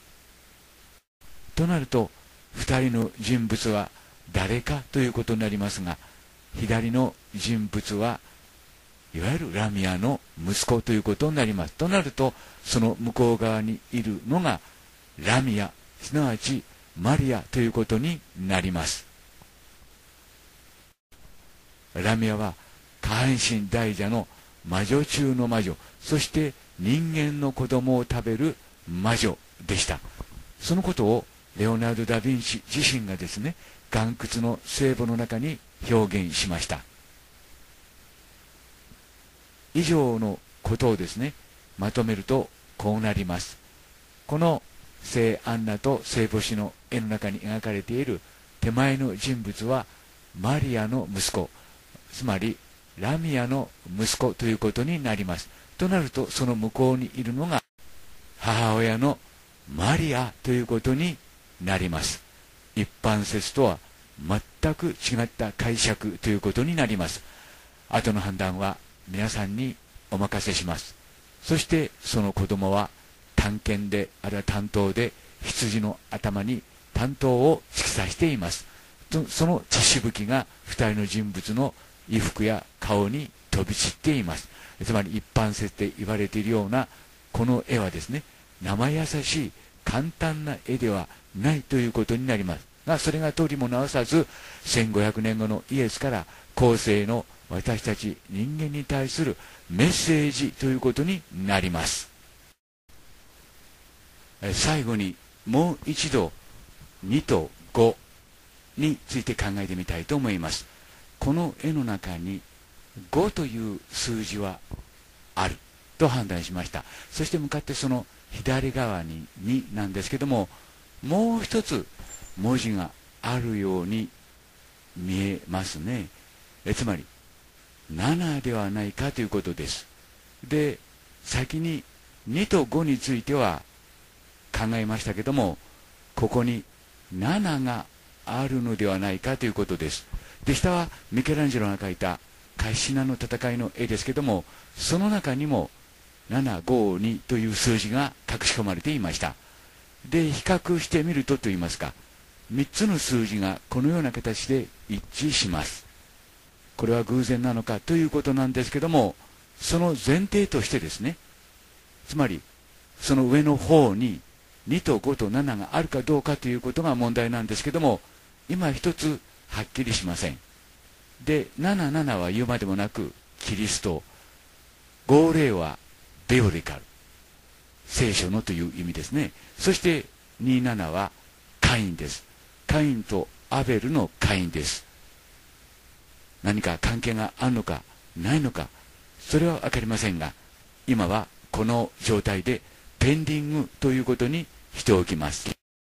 となると、二人の人物は誰かということになりますが、左の人物はいわゆるラミアの息子ということになります。となると、その向こう側にいるのがラミア、すなわちマリアということになります。ラミアは下半身大蛇の魔女中の魔女、そして人間の子供を食べる魔女でした。そのことをレオナルド・ダ・ヴィンチ自身がですね、岩窟の聖母の中に表現しました。以上のことをですね、まとめるとこうなります。この聖アンナと聖母子の絵の中に描かれている手前の人物はマリアの息子、つまりラミアの息子ということになります。となると、その向こうにいるのが母親のマリアということになります。一般説とは全く違った解釈ということになります。後の判断は皆さんにお任せします。そしてその子供は短剣で、あるいは短刀で羊の頭に短刀を突き刺しています。その血しぶきが二人の人物の衣服や顔に飛び散っています。つまり一般説で言われているようなこの絵はですね、生優しい簡単な絵ではないということになりますが、それが通りも直さずせんごひゃくねんごのイエスから後世の私たち人間に対するメッセージということになります。最後にもう一度にとごについて考えてみたいと思います。この絵の中にごという数字はあると判断しました。そして向かってその左側にになんですけども、もう一つ文字があるように見えますね。えつまりななではないかということです。で、先ににとごについては考えましたけども、ここになながあるのではないかということです。で、下はミケランジェロが描いたカッシナの戦いの絵ですけども、その中にもななごにという数字が隠し込まれていました。で、比較してみるとといいますか、みっつの数字がこのような形で一致します。これは偶然なのかということなんですけども、その前提としてですね、つまりその上の方ににとごとなながあるかどうかということが問題なんですけども、今一つはっきりしません。で、ななじゅうななは言うまでもなくキリスト、ごじゅうはビブリカル、聖書のという意味ですね。そしてにじゅうななはカインです。カインとアベルのカインです。何か関係があるのかないのか、それは分かりませんが、今はこの状態でペンディングということにしておきます。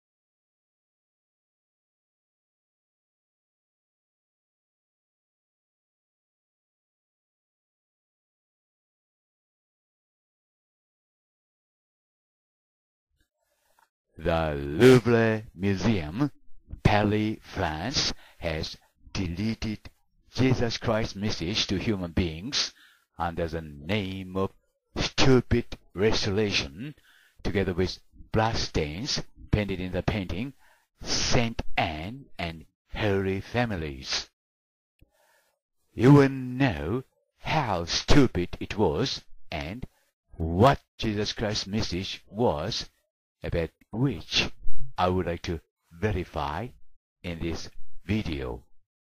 The Louvre Museum, Paris, France, has deleted Jesus Christ's message to human beings under the name of stupid restoration, together with blood stains painted in the painting Saint Anne and Holy Families. You will know how stupid it was and what Jesus Christ's message was, about which I would like to verify in this video.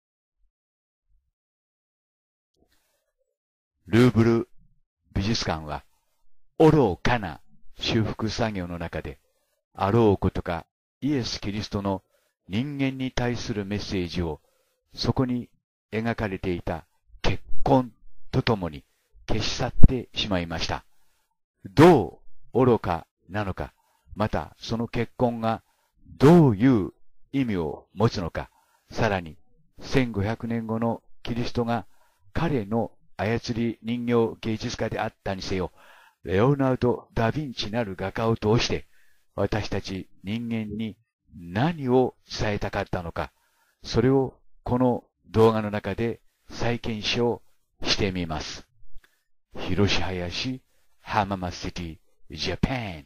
ルーブル美術館は愚かな修復作業の中で、あろうことかイエス・キリストの人間に対するメッセージをそこに描かれていた結婚とともに消し去ってしまいました。どう愚かなのか、またその結婚がどういう意味を持つのか、さらにせんごひゃくねんごのキリストが彼の操り人形芸術家であったにせよ、レオナルド・ダ・ヴィンチなる画家を通して私たち人間に何を伝えたかったのか、それをこの動画の中で再検証してみます。広林浜松シティ、ジャパン。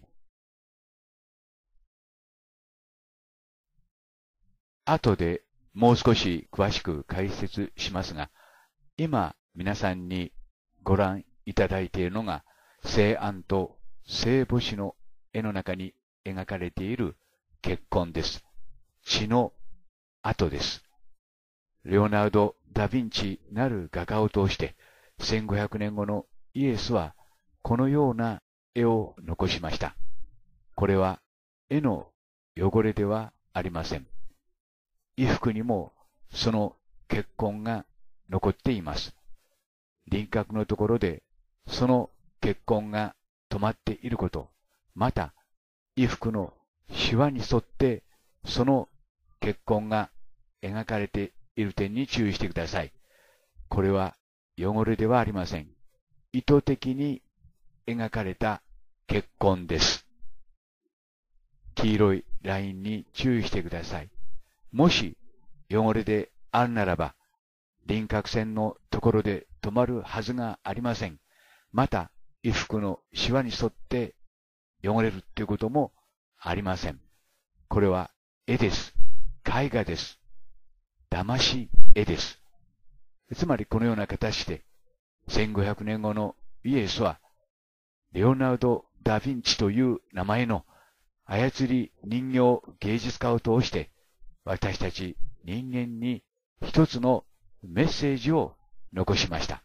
後でもう少し詳しく解説しますが、今皆さんにご覧いただいているのが、聖安と聖母子の絵の中に描かれている結婚です。血の跡です。レオナルド・ダ・ヴィンチなる画家を通して、せんごひゃくねんごのイエスはこのような絵を残しました。これは絵の汚れではありません。衣服にもその血痕が残っています。輪郭のところでその血痕が止まっていること、また衣服のシワに沿ってその血痕が描かれている点に注意してください。これは汚れではありません。意図的に描かれた血痕です。黄色いラインに注意してください。もし汚れであるならば、輪郭線のところで止まるはずがありません。また、衣服のシワに沿って汚れるということもありません。これは絵です。絵画です。騙し絵です。つまりこのような形で、せんごひゃくねんごのイエスは、レオナルド・ダ・ヴィンチという名前の操り人形芸術家を通して、私たち人間に一つのメッセージを残しました。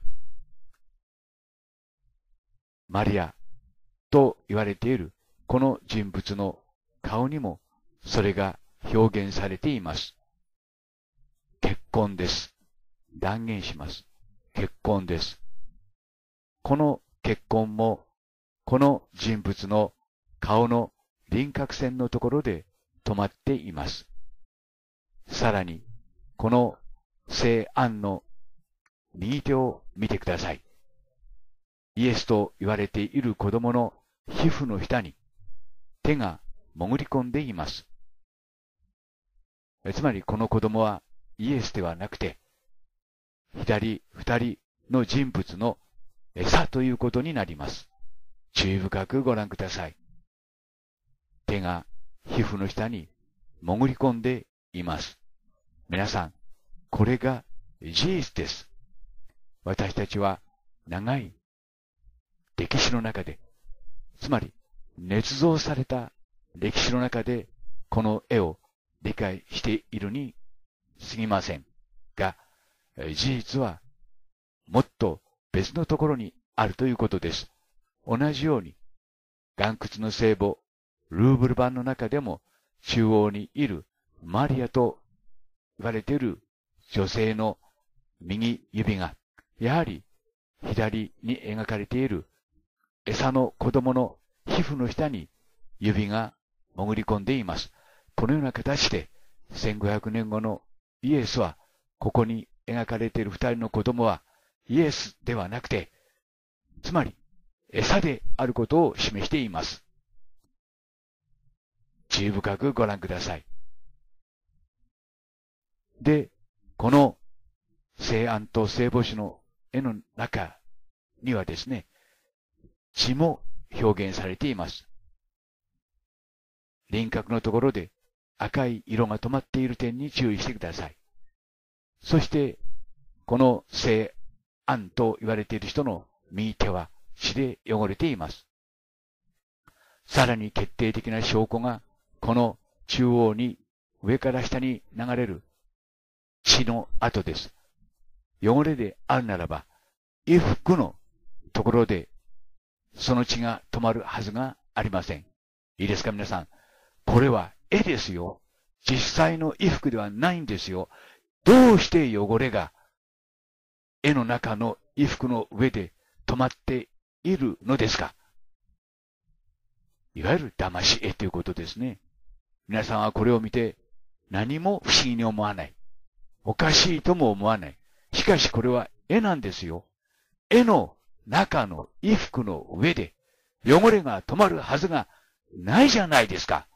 マリアと言われているこの人物の顔にもそれが表現されています。結婚です。断言します。結婚です。この結婚もこの人物の顔の輪郭線のところで止まっています。さらに、この聖安の右手を見てください。イエスと言われている子供の皮膚の下に手が潜り込んでいます。つまりこの子供はイエスではなくて、左二人の人物の餌ということになります。注意深くご覧ください。手が皮膚の下に潜り込んでいます。皆さん、これが事実です。私たちは長い歴史の中で、つまり捏造された歴史の中でこの絵を理解しているに過ぎませんが、事実はもっと別のところにあるということです。同じように、岩窟の聖母、ルーブル版の中でも中央にいるマリアと言われている女性の右指が、やはり左に描かれている餌の子供の皮膚の下に指が潜り込んでいます。このような形でせんごひゃくねんごのイエスは、ここに描かれている二人の子供はイエスではなくて、つまり餌であることを示しています。注意深くご覧ください。で、この聖安と聖母子の絵の中にはですね、血も表現されています。輪郭のところで赤い色が止まっている点に注意してください。そして、この聖安と言われている人の右手は血で汚れています。さらに決定的な証拠が、この中央に上から下に流れる血の跡です。汚れであるならば、衣服のところでその血が止まるはずがありません。いいですか皆さん。これは絵ですよ。実際の衣服ではないんですよ。どうして汚れが絵の中の衣服の上で止まっているのですか？いわゆる騙し絵ということですね。皆さんはこれを見て何も不思議に思わない。おかしいとも思わない。しかしこれは絵なんですよ。絵の中の衣服の上で汚れが止まるはずがないじゃないですか。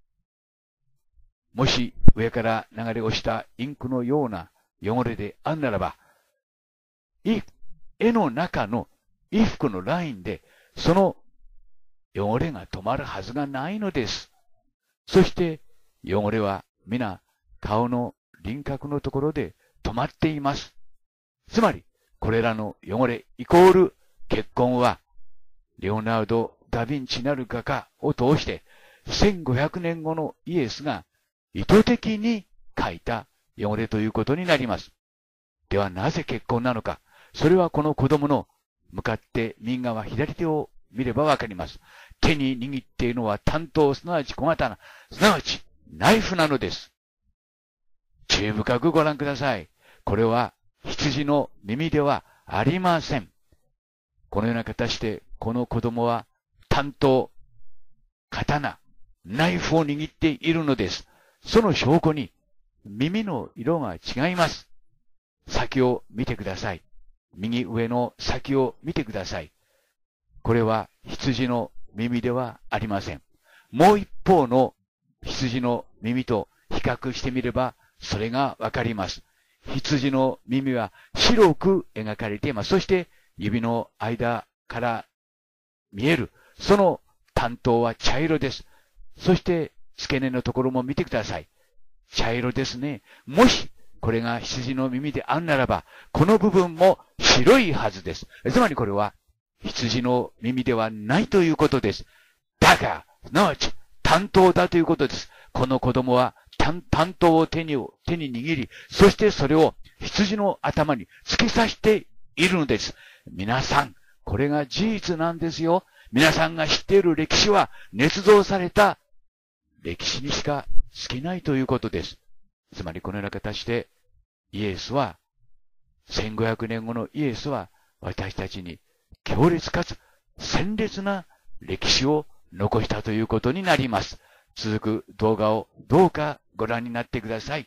もし上から流れ落ちたインクのような汚れであるならば、絵の中の衣服のラインでその汚れが止まるはずがないのです。そして汚れは皆顔の輪郭のところで止まっています。つまりこれらの汚れイコール血痕はレオナルド・ダ・ヴィンチなる画家を通してせんごひゃくねんごのイエスが意図的に描いた汚れということになります。ではなぜ血痕なのか。それはこの子供の向かって右側左手を見ればわかります。手に握っているのは短刀、すなわち小刀、すなわちナイフなのです。注意深くご覧ください。これは羊の耳ではありません。このような形でこの子供は短刀、刀、ナイフを握っているのです。その証拠に耳の色が違います。先を見てください。右上の先を見てください。これは羊の耳ではありません。もう一方の羊の耳と比較してみればそれがわかります。羊の耳は白く描かれています。そして指の間から見えるその短刀は茶色です。そして付け根のところも見てください。茶色ですね。もしこれが羊の耳であるならば、この部分も白いはずです。つまりこれは羊の耳ではないということです。だが、すなわち短刀だということです。この子供は短刀を手に、手に握り、そしてそれを羊の頭に突き刺しているのです。皆さん、これが事実なんですよ。皆さんが知っている歴史は捏造された歴史にしかつけないということです。つまりこのような形でイエスは、せんごひゃくねんごのイエスは私たちに強烈かつ鮮烈な歴史を残したということになります。続く動画をどうかご覧になってください。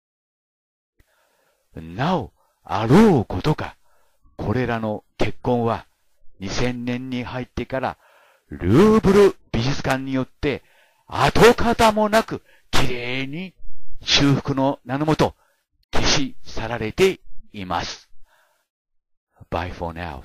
なお、あろうことか、これらの血痕はにせんねんに入ってからルーブル美術館によって跡形もなくきれいに修復の名のもと消し去られています。Bye for now.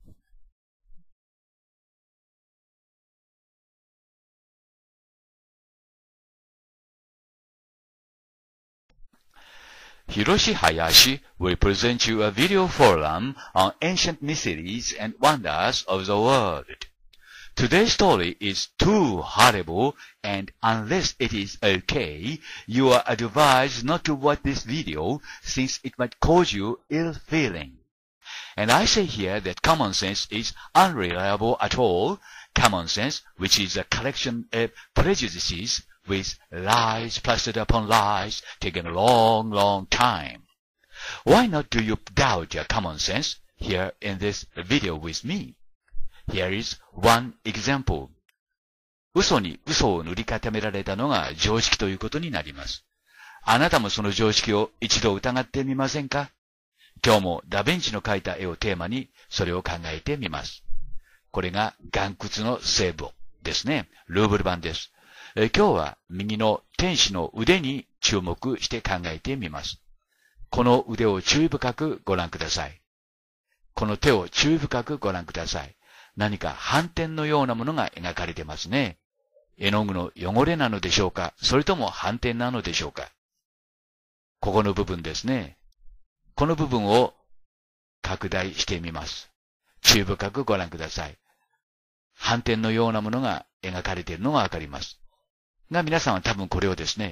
Hiroshi Hayashi will present you a video forum on ancient mysteries and wonders of the world. Today's story is too horrible, and unless it is okay, you are advised not to watch this video since it might cause you ill feeling. And I say here that common sense is unreliable at all. Common sense, which is a collection of prejudices with lies plastered upon lies, taking a long, long time. Why not do you doubt your common sense here in this video with me? Here is one example. 嘘に嘘を塗り固められたのが常識ということになります。あなたもその常識を一度疑ってみませんか？今日もダ・ヴィンチの描いた絵をテーマにそれを考えてみます。これが岩窟の聖母ですね。ルーブル版です。え今日は右の天使の腕に注目して考えてみます。この腕を注意深くご覧ください。この手を注意深くご覧ください。何か斑点のようなものが描かれてますね。絵の具の汚れなのでしょうか？それとも斑点なのでしょうか？ここの部分ですね。この部分を拡大してみます。注意深くご覧ください。斑点のようなものが描かれているのがわかります。が皆さんは多分これをですね、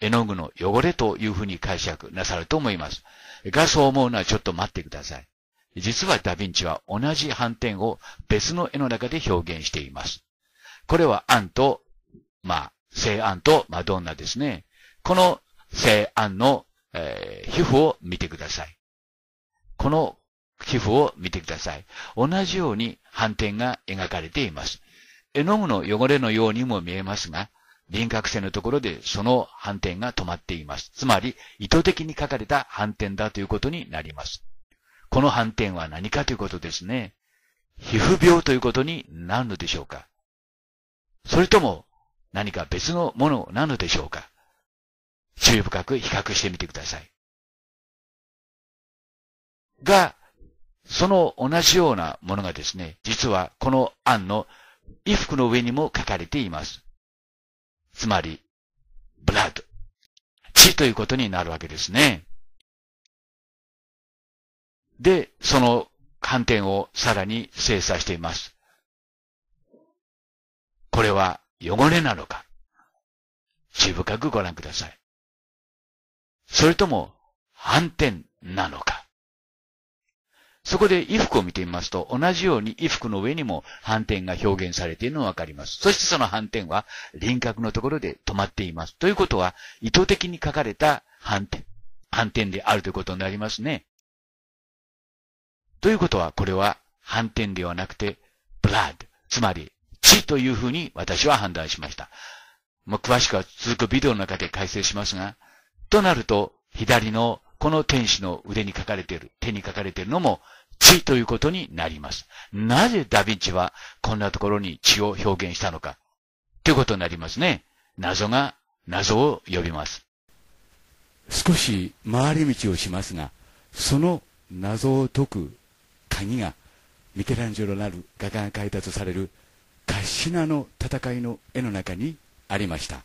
絵の具の汚れというふうに解釈なさると思います。が、そう思うのはちょっと待ってください。実はダヴィンチは同じ斑点を別の絵の中で表現しています。これはアンと、まあ、聖アンとマドンナですね。この聖アンの、えー、皮膚を見てください。この皮膚を見てください。同じように斑点が描かれています。絵の具の汚れのようにも見えますが、輪郭線のところでその斑点が止まっています。つまり、意図的に描かれた斑点だということになります。この斑点は何かということですね。皮膚病ということになるのでしょうか。それとも何か別のものなのでしょうか。注意深く比較してみてください。が、その同じようなものがですね、実はこの案の衣服の上にも書かれています。つまり、ブラッド、血ということになるわけですね。で、その斑点をさらに精査しています。これは汚れなのか、注意深くご覧ください。それとも斑点なのか。そこで衣服を見てみますと、同じように衣服の上にも斑点が表現されているのがわかります。そしてその斑点は輪郭のところで止まっています。ということは、意図的に書かれた斑点、斑点であるということになりますね。ということは、これは斑点ではなくて、ブラッド、つまり血というふうに私は判断しました。もう詳しくは続くビデオの中で解説しますが、となると、左のこの天使の腕に書かれている、手に書かれているのも血ということになります。なぜダヴィンチはこんなところに血を表現したのかということになりますね。謎が謎を呼びます。 少し回り道をしますが、その謎を解く鍵がミケランジェロなる画家が描いたとされるカッシナの戦いの絵の中にありました。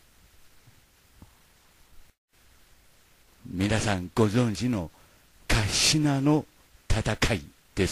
皆さんご存知のカッシナの戦いです。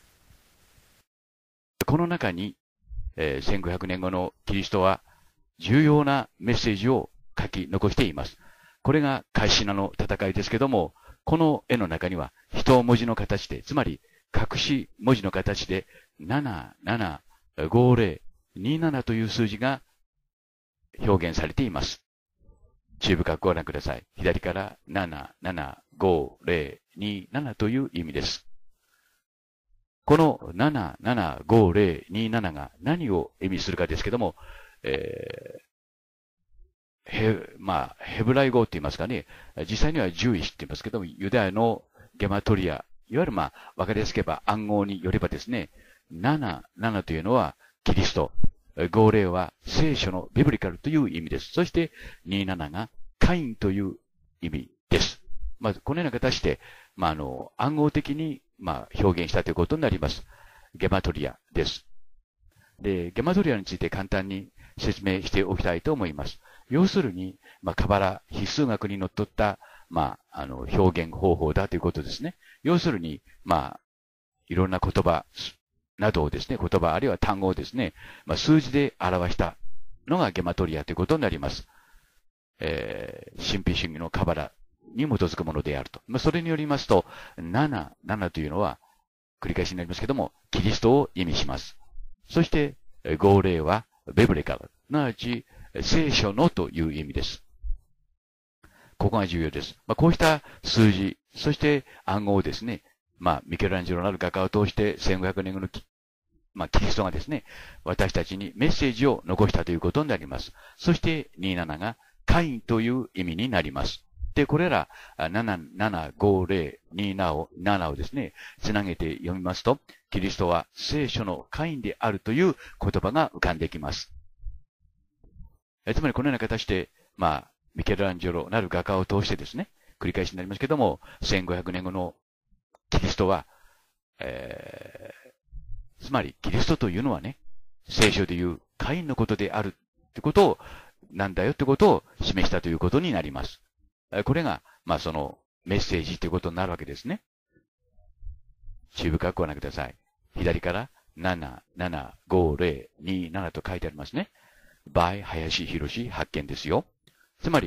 この中に、えー、せんごひゃくねんごのキリストは重要なメッセージを書き残しています。これがカッシナの戦いですけども、この絵の中には一文字の形で、つまり隠し文字の形でななななごぜろにななという数字が表現されています。注意深くご覧ください。左からななななごぜろにななという意味です。このななななごぜろにななが何を意味するかですけども、えー、ヘまあ、ヘブライ語って言いますかね、実際にはジュイシって言いますけども、ユダヤのゲマトリア、いわゆるまあ、わかりやすければ暗号によればですね、ななななというのはキリスト、ごぜろは聖書のビブリカルという意味です。そしてにじゅうなながカインという意味です。まずこのような形で、まあ、あの、暗号的に、まあ、表現したということになります。ゲマトリアです。で、ゲマトリアについて簡単に説明しておきたいと思います。要するに、まあ、カバラ、必数学にのっとった、まあ、あの、表現方法だということですね。要するに、まあ、いろんな言葉などをですね、言葉あるいは単語をですね、まあ、数字で表したのがゲマトリアということになります。えー、神秘主義のカバラに基づくものであると。まあ、それによりますと、なな、ななというのは、繰り返しになりますけども、キリストを意味します。そして、ごぜろは、ベブレカル、すなわち、聖書のという意味です。ここが重要です。まあ、こうした数字、そして暗号をですね、まあ、ミケランジェロなる画家を通してせんごひゃくねんごのまあ、キリストがですね、私たちにメッセージを残したということになります。そして、にじゅうなながカインという意味になります。で、これら、ななななごぜろにななをですね、つなげて読みますと、キリストは聖書のカインであるという言葉が浮かんできます。えつまりこのような形で、まあ、ミケランジェロなる画家を通してですね、繰り返しになりますけども、せんごひゃくねんごのキリストは、えー、つまりキリストというのはね、聖書でいうカインのことであるということを、なんだよということを示したということになります。これが、まあそのメッセージということになるわけですね。注意深くご覧ください。左からななななごぜろにななと書いてありますね。by 林博発見ですよ。つまり、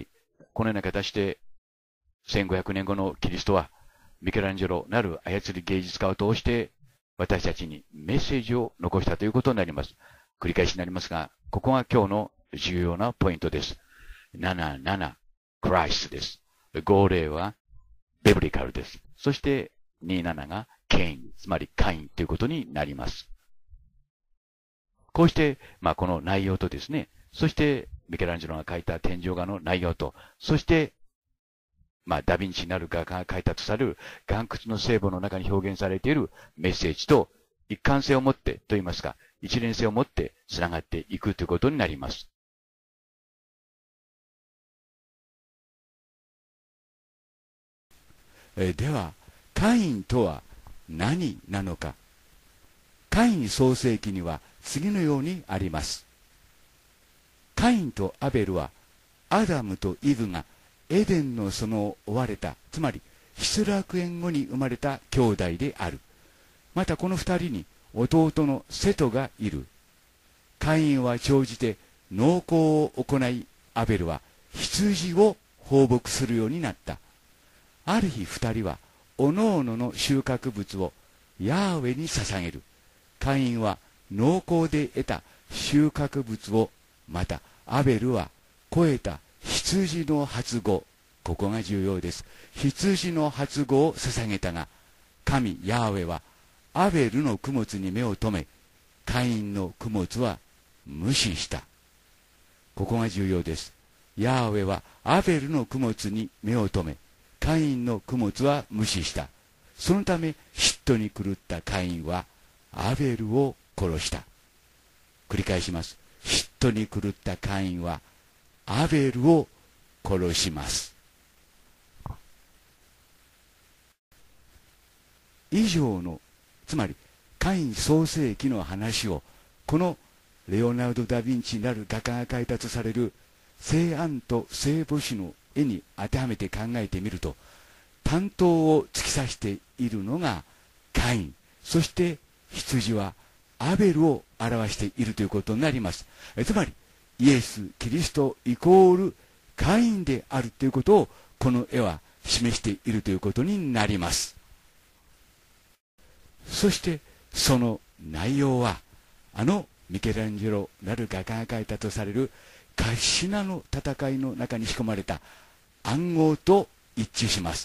このような形で、せんごひゃくねんごのキリストは、ミケランジェロなる操り芸術家を通して、私たちにメッセージを残したということになります。繰り返しになりますが、ここが今日の重要なポイントです。なななな、クライストです。号令は、ベブリカルです。そして、にじゅうなながケイン、つまりカインということになります。こうして、まあ、この内容とですね、そして、ミケランジェロが書いた天井画の内容と、そして、まあ、ダヴィンチなる画家が書いたとされる岩窟の聖母の中に表現されているメッセージと一貫性を持ってといいますか、一連性を持ってつながっていくということになります。えでは、カインとは何なのか。カイン創世記には次のようにあります。カインとアベルはアダムとイブがエデンの園を追われた、つまり失楽園後に生まれた兄弟である。またこの二人に弟のセトがいる。カインは長じて農耕を行い、アベルは羊を放牧するようになった。ある日二人はおのおのの収穫物をヤーウェに捧げる。カインは農耕で得た収穫物を、またアベルは肥えた羊の初子、ここが重要です。羊の初子を捧げたが、神ヤーウェはアベルの供物に目を留め、カインの供物は無視した。ここが重要です。ヤーウェはアベルの供物に目を留め、カインの供物は無視した。そのため嫉妬に狂ったカインはアベルを殺した。繰り返します。嫉妬に狂ったカインはアベルを殺します。以上の、つまりカイン創世記の話を、このレオナルド・ダ・ヴィンチなる画家が描いたとされる聖安と聖母子の絵に当てはめて考えてみると、担当を突き指しているのがカイン、そして羊はアベルを表しているということになります。えつまりイエス・キリストイコールカインであるということをこの絵は示しているということになります。そしてその内容はあのミケランジェロなる画家が描いたとされるカシナの戦いの中に仕込まれた暗号と一致します。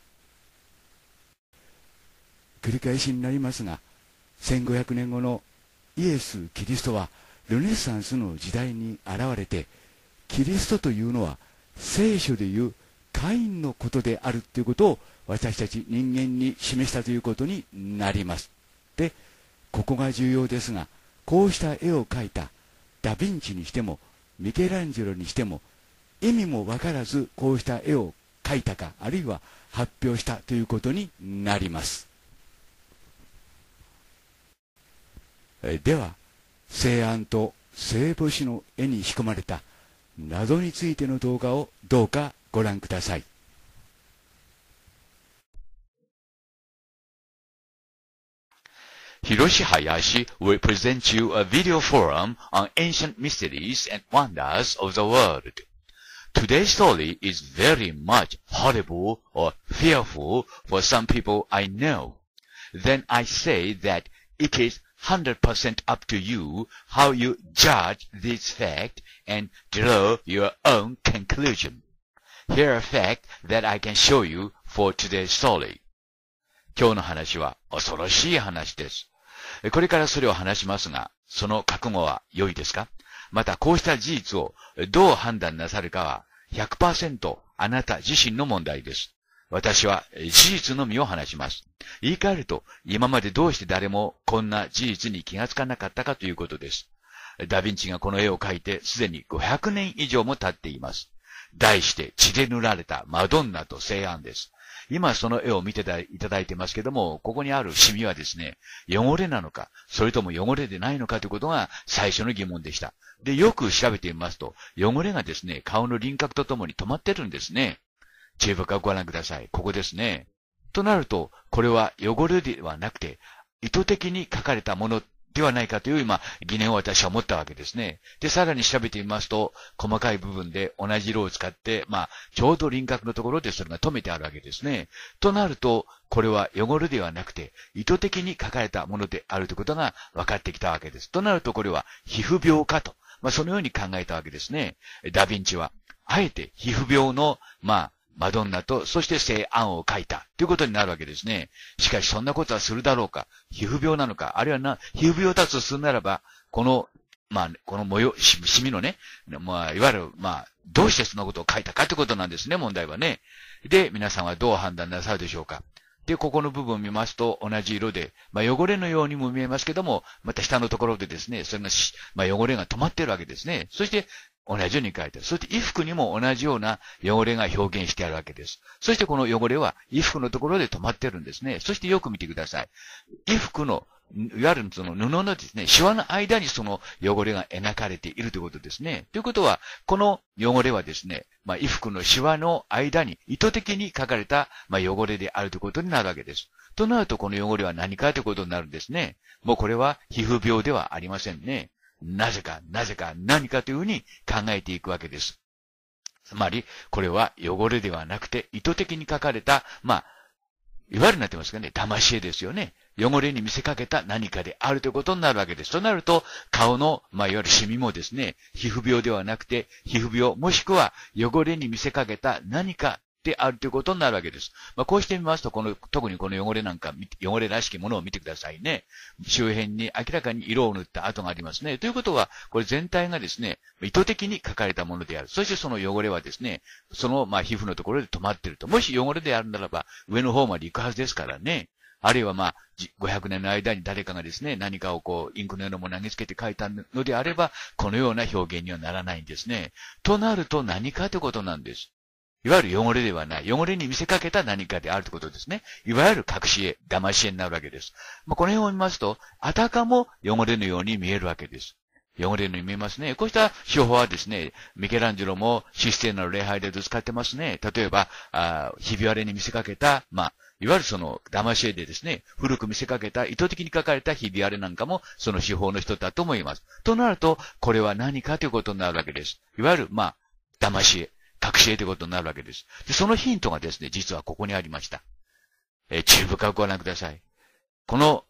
繰り返しになりますが、せんごひゃくねんごのイエス・キリストはルネサンスの時代に現れて、キリストというのは聖書でいうカインのことであるということを私たち人間に示したということになります。で、ここが重要ですが、こうした絵を描いたダ・ヴィンチにしてもミケランジェロにしても意味もわからずこうした絵を描いたか、あるいは発表したということになります。では、聖安と聖母子の絵に仕込まれた謎についての動画をどうかご覧ください。 Hiroshi Hayashi will present you a video forum on ancient mysteries and wonders of the world. Today's story is very much horrible or fearful for some people I know. Then I say that it is one hundred percent up to you how you judge this fact and draw your own conclusion. Here are facts that I can show you for today's story. 今日の話は恐ろしい話です。これからそれを話しますが、その覚悟は良いですか？またこうした事実をどう判断なさるかは ひゃくパーセント あなた自身の問題です。私は事実のみを話します。言い換えると、今までどうして誰もこんな事実に気がつかなかったかということです。ダ・ヴィンチがこの絵を描いてすでにごひゃくねん以上も経っています。題して血で塗られたマドンナと聖安です。今その絵を見ていただいてますけども、ここにあるシミはですね、汚れなのか、それとも汚れでないのかということが最初の疑問でした。で、よく調べてみますと、汚れがですね、顔の輪郭とともに止まってるんですね。注意深くご覧ください。ここですね。となると、これは汚れではなくて、意図的に描かれたものではないかという、まあ、疑念を私は持ったわけですね。で、さらに調べてみますと、細かい部分で同じ色を使って、まあ、ちょうど輪郭のところでそれが止めてあるわけですね。となると、これは汚れではなくて、意図的に描かれたものであるということが分かってきたわけです。となると、これは皮膚病かと。まあ、そのように考えたわけですね。ダヴィンチは、あえて皮膚病の、まあ、マドンナと、そして聖アンを描いたということになるわけですね。しかしそんなことはするだろうか。皮膚病なのか。あるいはな、皮膚病だとするならば、この、まあ、この模様、し、シミのね、まあ、いわゆる、まあ、どうしてそんなことを書いたかということなんですね、問題はね。で、皆さんはどう判断なさるでしょうか。で、ここの部分を見ますと、同じ色で、まあ、汚れのようにも見えますけども、また下のところでですね、それがし、まあ、汚れが止まっているわけですね。そして、同じように書いてある。そして衣服にも同じような汚れが表現してあるわけです。そしてこの汚れは衣服のところで止まってるんですね。そしてよく見てください。衣服の、いわゆるその布のですね、シワの間にその汚れが描かれているということですね。ということは、この汚れはですね、まあ、衣服のシワの間に意図的に書かれた、まあ、汚れであるということになるわけです。となると、この汚れは何かということになるんですね。もうこれは皮膚病ではありませんね。なぜか、なぜか、何かというふうに考えていくわけです。つまり、これは汚れではなくて、意図的に書かれた、まあ、いわゆるなってますかね、騙し絵ですよね。汚れに見せかけた何かであるということになるわけです。となると、顔の、まあ、いわゆるシミもですね、皮膚病ではなくて、皮膚病、もしくは汚れに見せかけた何かであるということになるわけです。まあ、こうしてみますと、この、特にこの汚れなんか、汚れらしきものを見てくださいね。周辺に明らかに色を塗った跡がありますね。ということは、これ全体がですね、意図的に描かれたものである。そしてその汚れはですね、その、まあ、皮膚のところで止まっていると。もし汚れであるならば、上の方まで行くはずですからね。あるいはまあ、ごひゃくねんの間に誰かがですね、何かをこう、インクのようなものを投げつけて書いたのであれば、このような表現にはならないんですね。となると何かということなんです。いわゆる汚れではない。汚れに見せかけた何かであるということですね。いわゆる隠し絵、騙し絵になるわけです。まあ、この辺を見ますと、あたかも汚れのように見えるわけです。汚れのように見えますね。こうした手法はですね、ミケランジェロもシステーナの礼拝で使ってますね。例えば、あひび割れに見せかけた、まあ、いわゆるその騙し絵でですね、古く見せかけた意図的に書かれたひび割れなんかもその手法の一つだと思います。となると、これは何かということになるわけです。いわゆる、まあ、騙し絵。隠し絵ということになるわけです。で、そのヒントがですね、実はここにありました。えー、注意深くご覧ください。この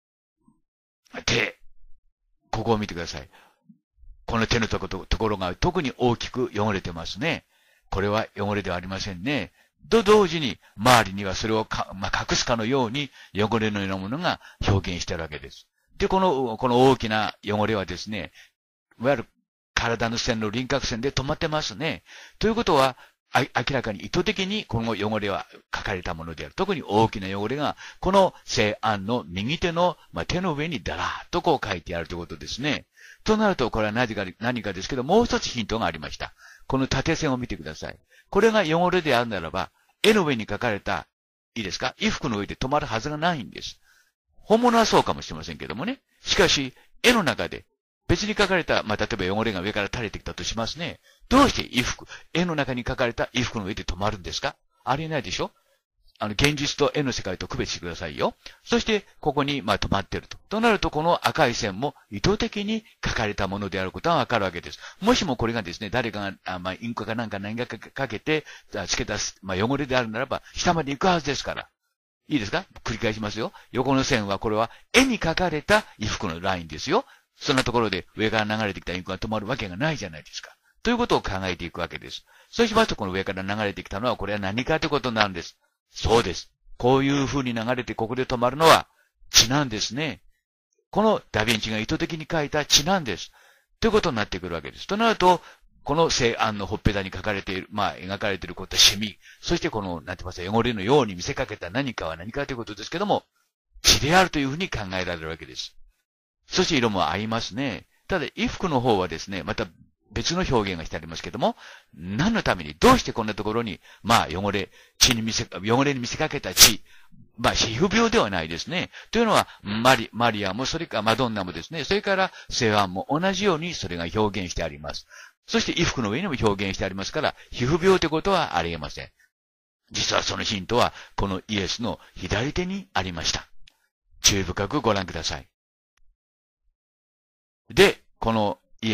手、ここを見てください。この手のところ、ところが特に大きく汚れてますね。これは汚れではありませんね。と同時に、周りにはそれをか、まあ、隠すかのように汚れのようなものが表現しているわけです。で、この、この大きな汚れはですね、いわゆる体の線の輪郭線で止まってますね。ということは、明らかに意図的にこの汚れは書かれたものである。特に大きな汚れが、この聖案の右手の、まあ、手の上にだらーっとこう書いてあるということですね。となると、これは何か、何かですけど、もう一つヒントがありました。この縦線を見てください。これが汚れであるならば、絵の上に書かれた、いいですか？衣服の上で止まるはずがないんです。本物はそうかもしれませんけどもね。しかし、絵の中で、別に書かれた、まあ、例えば汚れが上から垂れてきたとしますね。どうして衣服、絵の中に書かれた衣服の上で止まるんですか？ありえないでしょ？あの、現実と絵の世界と区別してくださいよ。そして、ここに、まあ、止まっていると。となると、この赤い線も意図的に書かれたものであることがわかるわけです。もしもこれがですね、誰かが、あまあ、インクかなんか何かかけて、つけた、まあ、汚れであるならば、下まで行くはずですから。いいですか？繰り返しますよ。横の線は、これは絵に描かれた衣服のラインですよ。そんなところで上から流れてきたインクが止まるわけがないじゃないですか。ということを考えていくわけです。そうしますと、この上から流れてきたのは、これは何かということになるんです。そうです。こういう風に流れてここで止まるのは血なんですね。このダヴィンチが意図的に描いた血なんです。ということになってくるわけです。となると、この聖案のほっぺたに書かれている、まあ、描かれていることはシミ。そしてこの、なんて言いますか、汚れのように見せかけた何かは何かということですけども、血であるというふうに考えられるわけです。そして色も合いますね。ただ、衣服の方はですね、また別の表現がしてありますけども、何のために、どうしてこんなところに、まあ、汚れ、血に見せ、汚れに見せかけた血、まあ、皮膚病ではないですね。というのは、マリ、マリアも、それからマドンナもですね、それから聖アンも同じようにそれが表現してあります。そして衣服の上にも表現してありますから、皮膚病ということはありえません。実はそのヒントは、このイエスの左手にありました。注意深くご覧ください。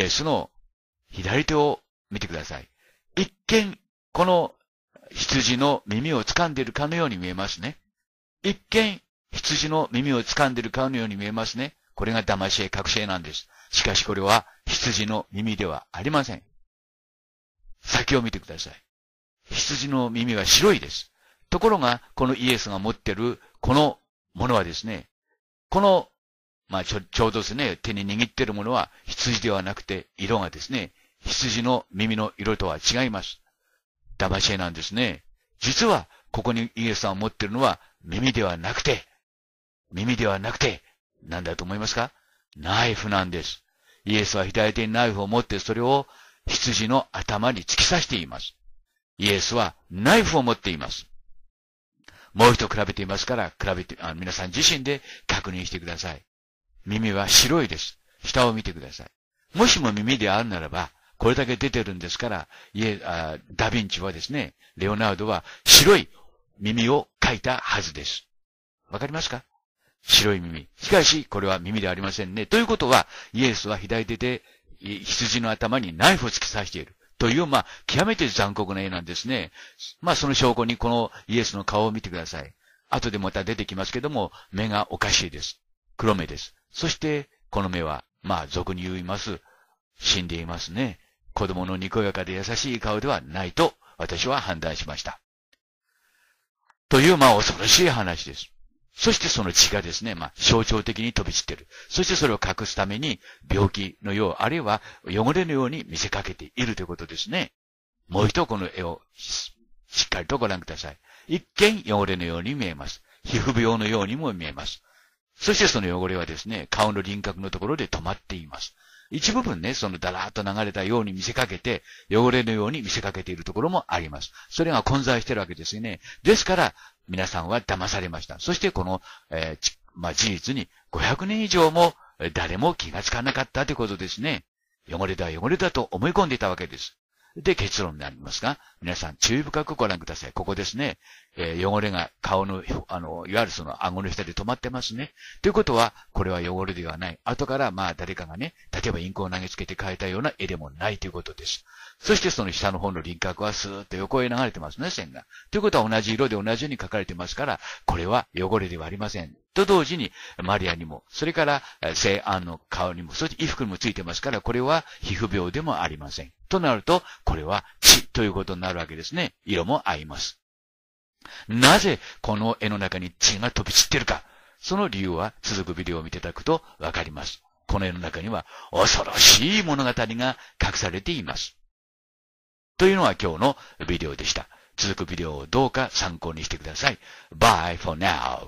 エスの左手を見てください。一見、この羊の耳を掴んでいるかのように見えますね。一見、羊の耳を掴んでいるかのように見えますね。これが騙し絵、隠し絵なんです。しかしこれは羊の耳ではありません。先を見てください。羊の耳は白いです。ところが、このイエスが持っているこのものはですね、この、まあちょ、ちょうどですね、手に握っているものは羊ではなくて、色がですね、羊の耳の色とは違います。騙し絵なんですね。実は、ここにイエスが持っているのは耳ではなくて、耳ではなくて、何だと思いますか？ナイフなんです。イエスは左手にナイフを持ってそれを羊の頭に突き刺しています。イエスはナイフを持っています。もう一度比べていますから、比べて、あ皆さん自身で確認してください。耳は白いです。下を見てください。もしも耳であるならば、これだけ出てるんですから、イエあダヴィンチはですね、レオナルドは白い耳を描いたはずです。わかりますか？白い耳。しかし、これは耳ではありませんね。ということは、イエスは左手で羊の頭にナイフを突き刺している。という、まあ、極めて残酷な絵なんですね。まあ、その証拠にこのイエスの顔を見てください。後でまた出てきますけども、目がおかしいです。黒目です。そして、この目は、まあ、俗に言います。死んでいますね。子供のにこやかで優しい顔ではないと、私は判断しました。という、まあ、恐ろしい話です。そしてその血がですね、まあ、象徴的に飛び散っている。そしてそれを隠すために、病気のよう、あるいは汚れのように見せかけているということですね。もう一度この絵をしっかりとご覧ください。一見汚れのように見えます。皮膚病のようにも見えます。そしてその汚れはですね、顔の輪郭のところで止まっています。一部分ね、そのだらーっと流れたように見せかけて、汚れのように見せかけているところもあります。それが混在しているわけですよね。ですから、皆さんは騙されました。そしてこの、えーまあ、事実にごひゃくねん以上も誰も気がつかなかったということですね。汚れだ汚れだと思い込んでいたわけです。で、結論になりますが、皆さん注意深くご覧ください。ここですね。えー、汚れが顔の、あの、いわゆるその顎の下で止まってますね。ということは、これは汚れではない。後から、まあ、誰かがね、例えばインクを投げつけて描いたような絵でもないということです。そしてその下の方の輪郭はスーッと横へ流れてますね、線が。ということは同じ色で同じように描かれてますから、これは汚れではありません。と同時に、マリアにも、それから、聖アンの顔にも、そして衣服にもついてますから、これは皮膚病でもありません。となると、これは血ということになるわけですね。色も合います。なぜこの絵の中に血が飛び散っているか。その理由は続くビデオを見ていただくとわかります。この絵の中には恐ろしい物語が隠されています。というのは今日のビデオでした。続くビデオをどうか参考にしてください。Bye for now.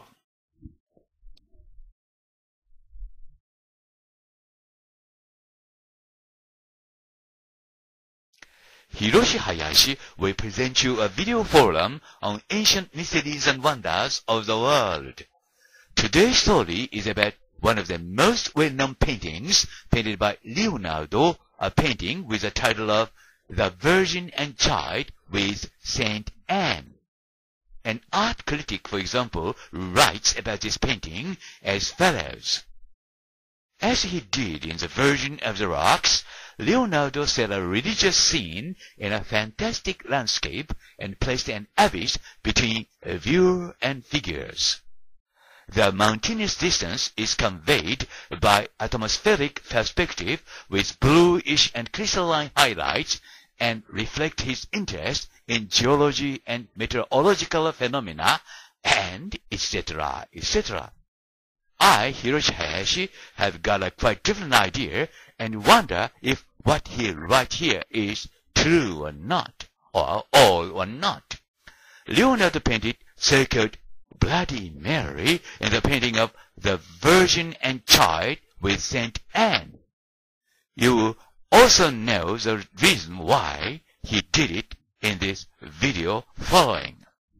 Hiroshi Hayashi will present you a video forum on ancient mysteries and wonders of the world. Today's story is about one of the most well-known paintings painted by Leonardo, a painting with the title of The Virgin and Child with Saint Anne. An art critic, for example, writes about this painting as follows. As he did in The Virgin of the Rocks, Leonardo set a religious scene in a fantastic landscape and placed an abyss between viewer and figures. The mountainous distance is conveyed by atmospheric perspective with bluish and crystalline highlights and reflect his interest in geology and meteorological phenomena and et cetera, et cetera. I, Hiroshi Hayashi, have got a quite different idea and wonder if what he writes here is true or not, or all or not. Leonardo painted so-called Bloody Mary in the painting of The Virgin and Child with Saint Anne. You will also know the reason why he did it in this video following.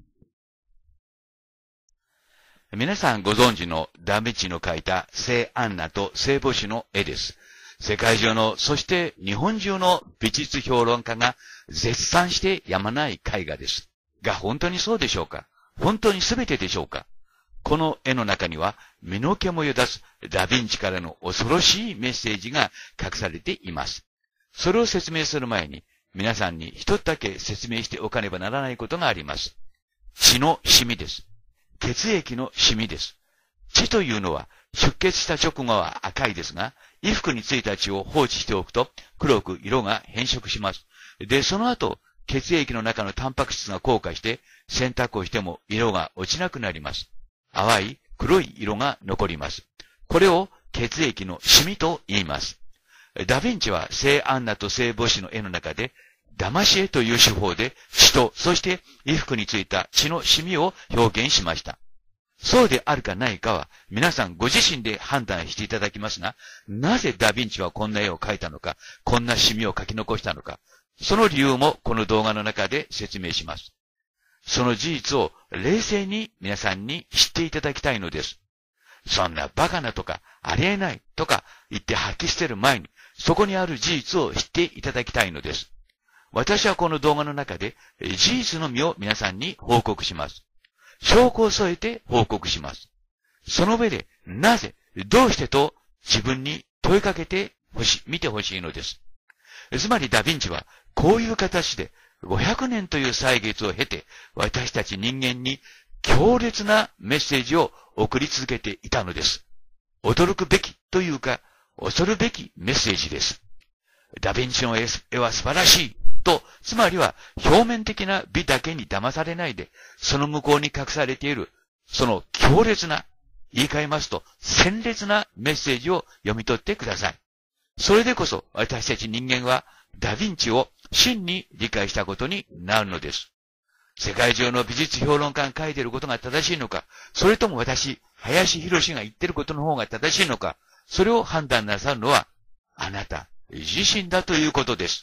皆さんご存知のダ・ヴィンチの描いた聖アンナと聖母子の絵です。世界中の、そして日本中の美術評論家が絶賛してやまない絵画です。が本当にそうでしょうか？本当に全てでしょうか？ この絵の中には、身の毛もよだつダヴィンチからの恐ろしいメッセージが隠されています。それを説明する前に、皆さんに一つだけ説明しておかねばならないことがあります。血のシミです。血液のシミです。血というのは、出血した直後は赤いですが、衣服についた血を放置しておくと、黒く色が変色します。で、その後、血液の中のタンパク質が硬化して、洗濯をしても色が落ちなくなります。淡い黒い色が残ります。これを血液のシミと言います。ダヴィンチは聖アンナと聖母子の絵の中で、ダマシエという手法で血と、そして衣服についた血のシミを表現しました。そうであるかないかは皆さんご自身で判断していただきますが、なぜダヴィンチはこんな絵を描いたのか、こんなシミを描き残したのか、その理由もこの動画の中で説明します。その事実を冷静に皆さんに知っていただきたいのです。そんなバカなとかありえないとか言って吐き捨てる前に、そこにある事実を知っていただきたいのです。私はこの動画の中で事実のみを皆さんに報告します。証拠を添えて報告します。その上で、なぜ、どうしてと自分に問いかけてほしい、見てほしいのです。つまりダヴィンチはこういう形でごひゃくねんという歳月を経て私たち人間に強烈なメッセージを送り続けていたのです。驚くべきというか恐るべきメッセージです。ダヴィンチの絵は素晴らしいと、つまりは表面的な美だけに騙されないで、その向こうに隠されているその強烈な、言い換えますと鮮烈なメッセージを読み取ってください。それでこそ私たち人間はダヴィンチを真に理解したことになるのです。世界中の美術評論家が書いていることが正しいのか、それとも私、林博が言っていることの方が正しいのか、それを判断なさるのはあなた自身だということです。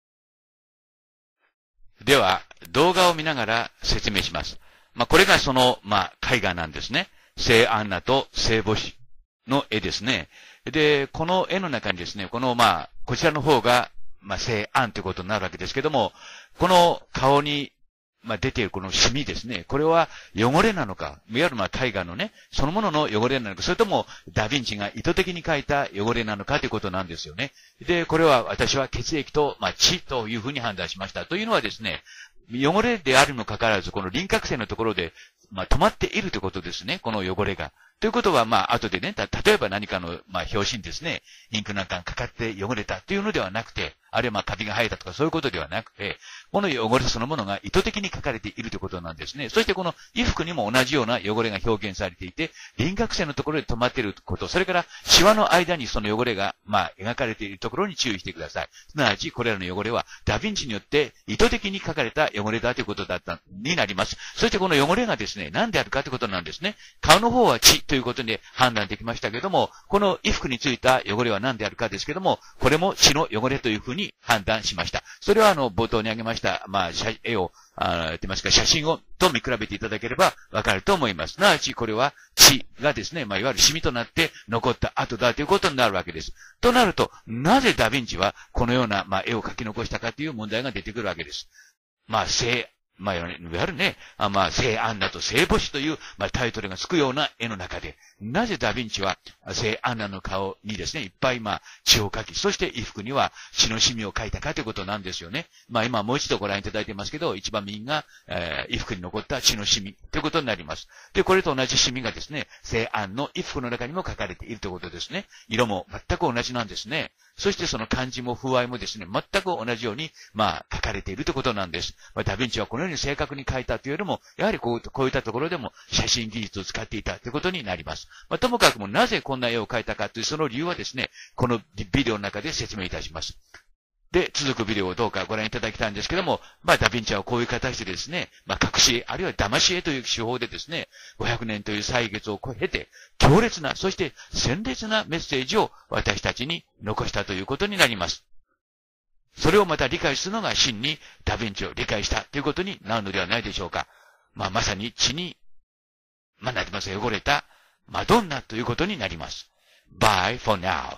では、動画を見ながら説明します。まあ、これがその、まあ、絵画なんですね。聖アンナと聖母子の絵ですね。で、この絵の中にですね、この、まあ、こちらの方が、まあ、聖アンということになるわけですけども、この顔に、まあ、出ているこのシミですね。これは汚れなのか、いわゆるまあ絵画のね、そのものの汚れなのか、それともダヴィンチが意図的に描いた汚れなのかということなんですよね。で、これは私は血液と、まあ、血というふうに判断しました。というのはですね、汚れであるにもかかわらず、この輪郭線のところで、まあ、止まっているということですね。この汚れが。ということは、まあ、後でね、た、例えば何かの、まあ、表紙にですね、インクなんかがかかって汚れたというのではなくて、あるいはまあ、カビが生えたとかそういうことではなくて、この汚れそのものが意図的に書かれているということなんですね。そしてこの衣服にも同じような汚れが表現されていて、輪郭線のところで止まっていること、それからシワの間にその汚れが、まあ、描かれているところに注意してください。すなわち、これらの汚れは、ダヴィンチによって意図的に書かれた汚れだということだった、になります。そしてこの汚れがですね、何であるかということなんですね。顔の方は血ということで判断できましたけれども、この衣服についた汚れは何であるかですけれども、これも血の汚れというふうに判断しました。それはあの、冒頭に挙げました、まあ、絵を、あ言ってますか、写真を、と見比べていただければわかると思います。すなわち、これは血がですね、まあ、いわゆるシミとなって残った後だということになるわけです。となると、なぜダヴィンチはこのような、まあ、絵を描き残したかという問題が出てくるわけです。まあ、聖、まあ、いわゆるね、あまあ、聖アンナと聖母子という、まあ、タイトルがつくような絵の中で、なぜダヴィンチは聖アンナの顔にですね、いっぱい、まあ、血を描き、そして衣服には血のシミを描いたかということなんですよね。まあ、今もう一度ご覧いただいてますけど、一番右が、えー、衣服に残った血のシミということになります。で、これと同じシミがですね、聖アンの衣服の中にも描かれているということですね。色も全く同じなんですね。そしてその漢字も風合いもですね、全く同じように、まあ、書かれているということなんです。まあ、ダヴィンチはこのように正確に書いたというよりも、やはりこう、こういったところでも写真技術を使っていたということになります。まあ、ともかくもなぜこんな絵を描いたかというその理由はですね、このビデオの中で説明いたします。で、続くビデオをどうかご覧いただきたいんですけども、まあ、ダヴィンチはこういう形でですね、まあ、隠し絵、あるいは騙し絵という手法でですね、ごひゃくねんという歳月を経て、強烈な、そして鮮烈なメッセージを私たちに残したということになります。それをまた理解するのが真にダヴィンチを理解したということになるのではないでしょうか。まあ、まさに血に、まあ、なってますが汚れたマドンナということになります。Bye for now.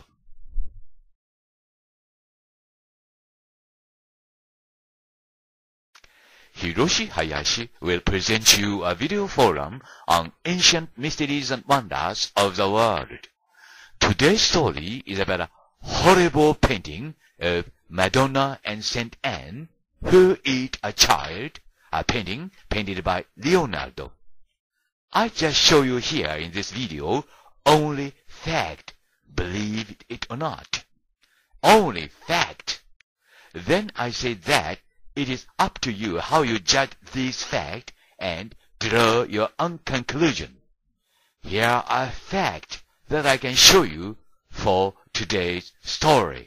Hiroshi Hayashi will present you a video forum on ancient mysteries and wonders of the world. Today's story is about a horrible painting of Madonna and Saint Anne who eat a child, a painting painted by Leonardo. I just show you here in this video only fact, believe it or not. Only fact. Then I say that it is up to you how you judge this fact and draw your own conclusion. Here are facts that I can show you for today's story.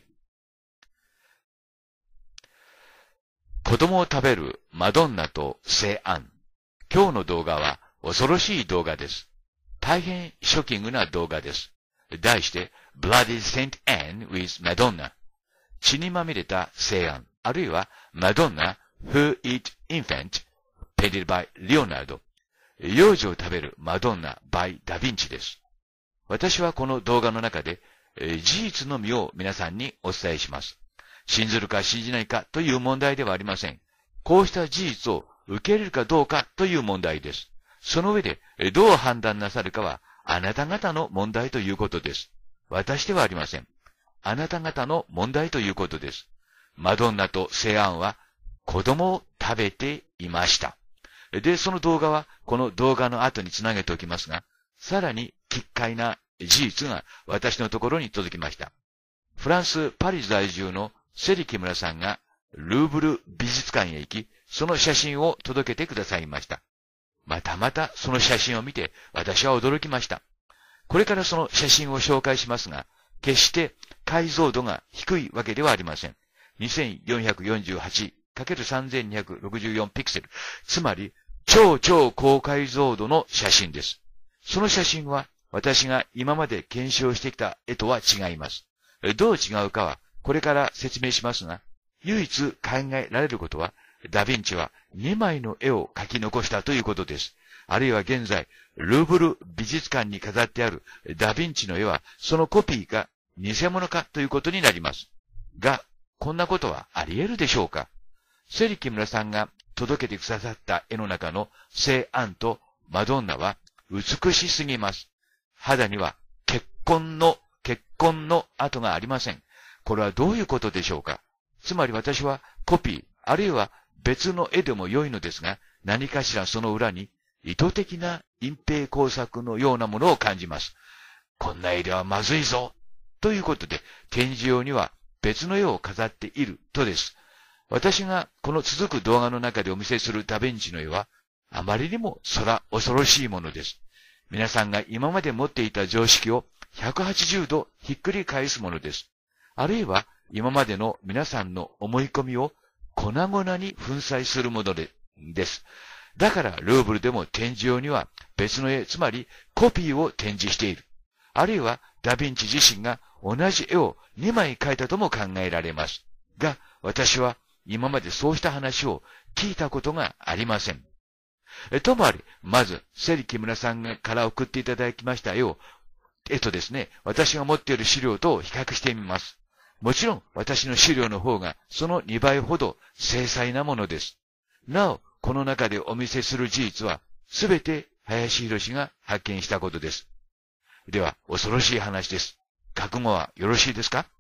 子供を食べるマドンナと聖アン。今日の動画は恐ろしい動画です。大変ショッキングな動画です。題して Bloody Saint Anne with Madonna。血にまみれた聖アン、あるいはマドンナ Who Eat Infant painted by Leonardo。幼児を食べるマドンナ by ダヴィンチです。私はこの動画の中で事実のみを皆さんにお伝えします。信ずるか信じないかという問題ではありません。こうした事実を受け入れるかどうかという問題です。その上でどう判断なさるかはあなた方の問題ということです。私ではありません。あなた方の問題ということです。マドンナと聖アンは子供を食べていました。で、その動画はこの動画の後につなげておきますが、さらに奇怪な事実が私のところに届きました。フランス・パリ在住のセリ木村さんがルーブル美術館へ行き、その写真を届けてくださいました。またまたその写真を見て私は驚きました。これからその写真を紹介しますが、決して解像度が低いわけではありません。にせんよんひゃくよんじゅうはちかけるさんぜんにひゃくろくじゅうよんピクセル、つまり超超高解像度の写真です。その写真は私が今まで検証してきた絵とは違います。どう違うかはこれから説明しますが、唯一考えられることは、ダヴィンチはにまいの絵を描き残したということです。あるいは現在、ルーブル美術館に飾ってあるダヴィンチの絵はそのコピーか偽物かということになります。が、こんなことはあり得るでしょうか？セリ木村さんが届けてくださった絵の中の聖アンとマドンナは美しすぎます。肌には血痕の、血痕の跡がありません。これはどういうことでしょうか？つまり私はコピー、あるいは別の絵でも良いのですが、何かしらその裏に意図的な隠蔽工作のようなものを感じます。こんな絵ではまずいぞということで、展示用には別の絵を飾っているとです。私がこの続く動画の中でお見せするダヴィンチの絵は、あまりにも空恐ろしいものです。皆さんが今まで持っていた常識をひゃくはちじゅうどひっくり返すものです。あるいは今までの皆さんの思い込みを粉々に粉砕するものでです。だからルーブルでも展示用には別の絵、つまりコピーを展示している。あるいはダヴィンチ自身が同じ絵をにまい描いたとも考えられます。が、私は今までそうした話を聞いたことがありません。えともあり、まず、セリ木村さんから送っていただきました絵を、絵とですね、私が持っている資料と比較してみます。もちろん、私の資料の方がそのにばいほど精細なものです。なお、この中でお見せする事実は、すべて林博が発見したことです。では、恐ろしい話です。覚悟はよろしいですか？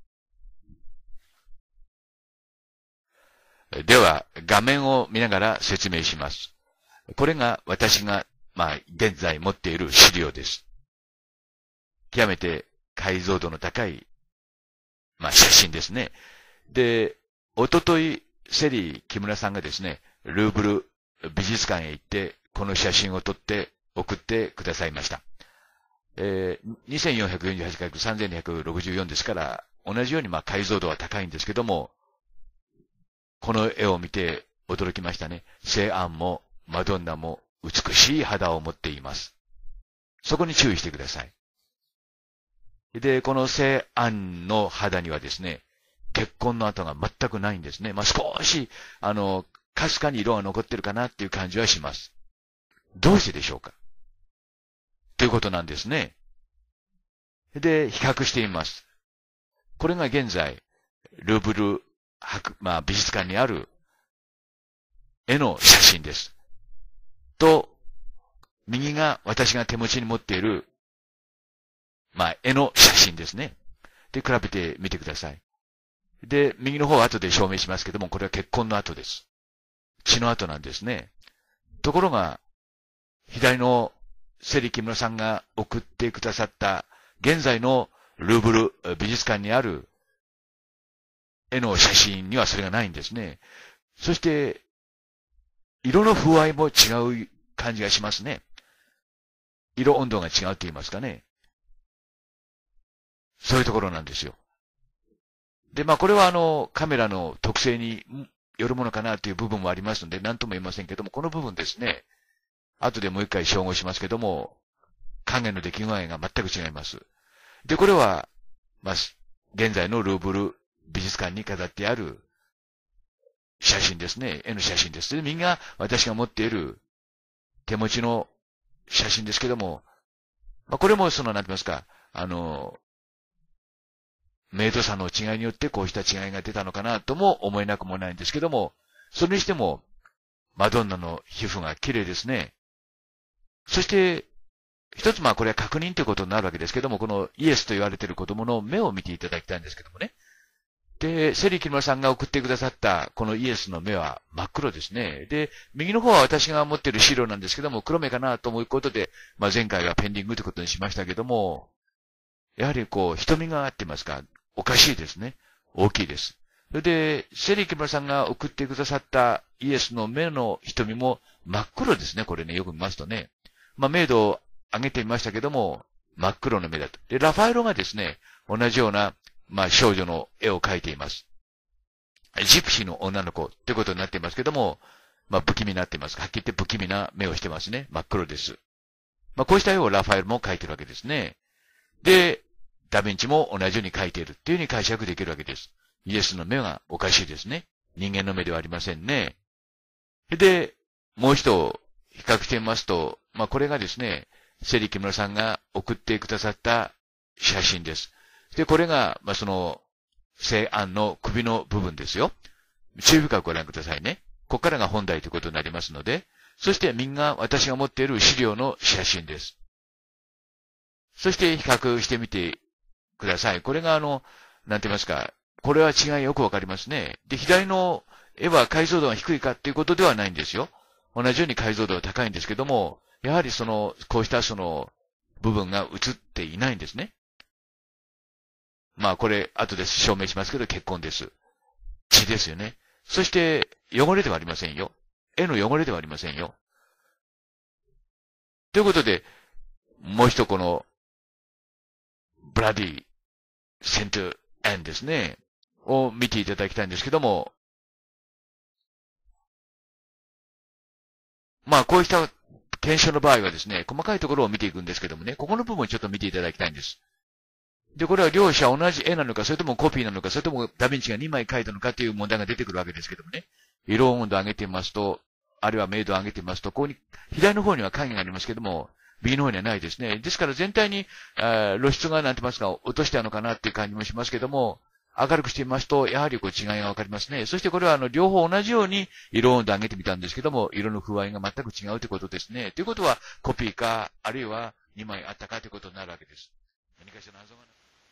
では、画面を見ながら説明します。これが私が、まあ、現在持っている資料です。極めて解像度の高い、まあ、写真ですね。で、おととい、セリ木村さんがですね、ルーブル美術館へ行って、この写真を撮って送ってくださいました。えー、にせんよんひゃくよんじゅうはちかけるさんぜんにひゃくろくじゅうよんですから、同じようにまあ解像度は高いんですけども、この絵を見て驚きましたね。聖アンもマドンナも美しい肌を持っています。そこに注意してください。で、この聖アンの肌にはですね、血痕の跡が全くないんですね。まあ、少し、あの、かすかに色が残ってるかなっていう感じはします。どうしてでしょうか？ということなんですね。で、比較してみます。これが現在、ルーブル博、まあ、美術館にある絵の写真です。と、右が私が手持ちに持っている、まあ、絵の写真ですね。で、比べてみてください。で、右の方は後で証明しますけども、これは結婚の後です。血の後なんですね。ところが、左のセリ木村さんが送ってくださった、現在のルーブル美術館にある絵の写真にはそれがないんですね。そして、色の風合いも違う感じがしますね。色温度が違うと言いますかね。そういうところなんですよ。で、まあこれはあの、カメラの特性によるものかなという部分もありますので、何とも言いませんけども、この部分ですね、後でもう一回照合しますけども、影の出来具合が全く違います。で、これは、まあ、現在のルーブル美術館に飾ってある写真ですね。絵の写真です。で、右が私が持っている手持ちの写真ですけども、まあ、これもその、なんて言いますか、あの、明度差の違いによってこうした違いが出たのかなとも思えなくもないんですけども、それにしても、マドンナの皮膚が綺麗ですね。そして、一つまあこれは確認ということになるわけですけども、このイエスと言われている子供の目を見ていただきたいんですけどもね。で、セリ木村さんが送ってくださったこのイエスの目は真っ黒ですね。で、右の方は私が持っている資料なんですけども、黒目かなと思うことで、まあ前回はペンディングということにしましたけども、やはりこう、瞳があってますか、おかしいですね。大きいです。それで、セリ木村さんが送ってくださったイエスの目の瞳も真っ黒ですね。これね、よく見ますとね。まあ、明度を上げてみましたけども、真っ黒の目だと。で、ラファエロがですね、同じような、まあ、少女の絵を描いています。ジプシーの女の子ってことになっていますけども、まあ、不気味になっています。はっきり言って不気味な目をしてますね。真っ黒です。まあ、こうした絵をラファエロも描いてるわけですね。で、ダヴィンチも同じように描いているっていうふうに解釈できるわけです。イエスの目がおかしいですね。人間の目ではありませんね。で、もう一度比較してみますと、まあ、これがですね、セリ木村さんが送ってくださった写真です。で、これが、まあ、その、聖安の首の部分ですよ。注意深くご覧くださいね。ここからが本題ということになりますので、そして右が私が持っている資料の写真です。そして比較してみてください。これがあの、なんて言いますか、これは違いよくわかりますね。で、左の絵は解像度が低いかっていうことではないんですよ。同じように解像度が高いんですけども、やはりその、こうしたその、部分が映っていないんですね。まあこれ、後で証明しますけど、血痕です。血ですよね。そして、汚れではありませんよ。絵の汚れではありませんよ。ということで、もう一度この、ブラディ、セントアンですね、を見ていただきたいんですけども、まあこうした検証の場合はですね、細かいところを見ていくんですけどもね、ここの部分をちょっと見ていただきたいんです。で、これは両者同じ絵なのか、それともコピーなのか、それともダヴィンチがにまい描いたのかっていう問題が出てくるわけですけどもね。色温度を上げてみますと、あるいは明度を上げてみますと、ここに、左の方には影がありますけども、右の方にはないですね。ですから全体に、露出がなんて言いますか、落としてあるのかなっていう感じもしますけども、明るくしてみますと、やはりこう違いがわかりますね。そしてこれはあの、両方同じように色温度を上げてみたんですけども、色の風合いが全く違うということですね。ということは、コピーか、あるいはにまいあったかということになるわけです。何かしら謎が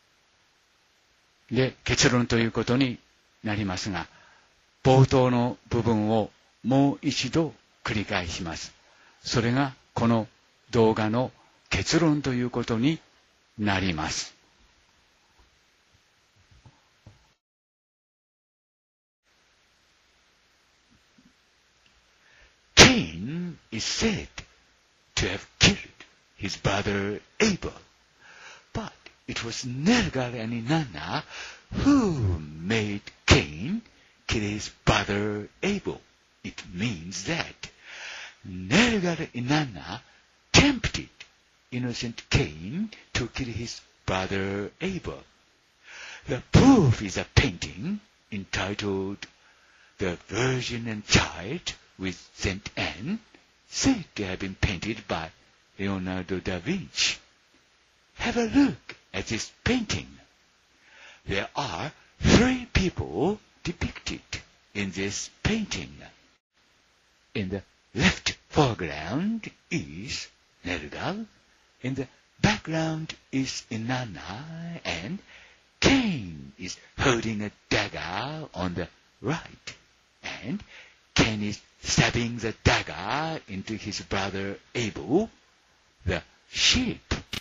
で、結論ということになりますが、冒頭の部分をもう一度繰り返します。それがこの動画の結論ということになります。 Cain is said to have killed his brother Abel, but it was Nergal and Inanna who made Cain kill his brother Abel. It means that Nergal and Inanna tempted innocent Cain to kill his brother Abel. The proof is a painting entitled The Virgin and Child with Saint Anne, said to have been painted by Leonardo da Vinci. Have a look at this painting. There are three people depicted in this painting. In the left foreground is Nergal. In the background is Inanna, and Cain is holding a dagger on the right. And Cain is stabbing the dagger into his brother Abel, the sheep.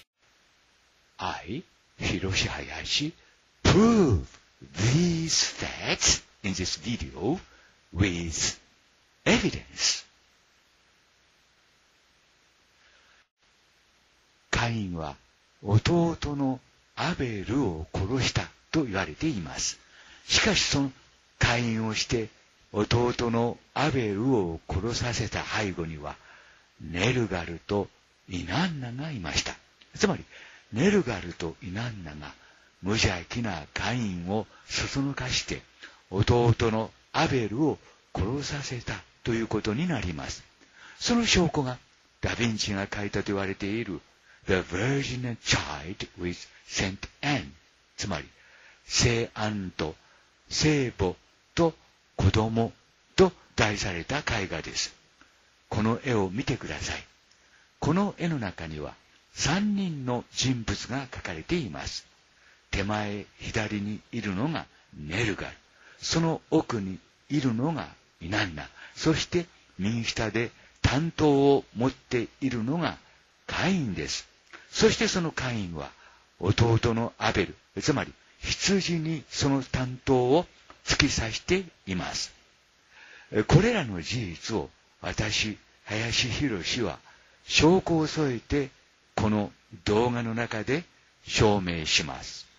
I, Hiroshi Hayashi, prove these facts in this video with evidence. カインは弟のアベルを殺したと言われています。しかしそのカインをして弟のアベルを殺させた背後にはネルガルとイナンナがいました。つまりネルガルとイナンナが無邪気なカインをそそのかして弟のアベルを殺させたということになります。その証拠がダヴィンチが書いたと言われている The Virgin Child with Saint Anne、 つまり聖アンと聖母と子供と題された絵画です。この絵を見てください。この絵の中にはさんにんの人物が描かれています。手前左にいるのがネルガル、その奥にいるのがイナンナ、そして右下で担当を持っているのがカインです。そしてそのカインは弟のアベル、つまり羊にその担当を突き刺しています。これらの事実を私、林博は証拠を添えてこの動画の中で証明します。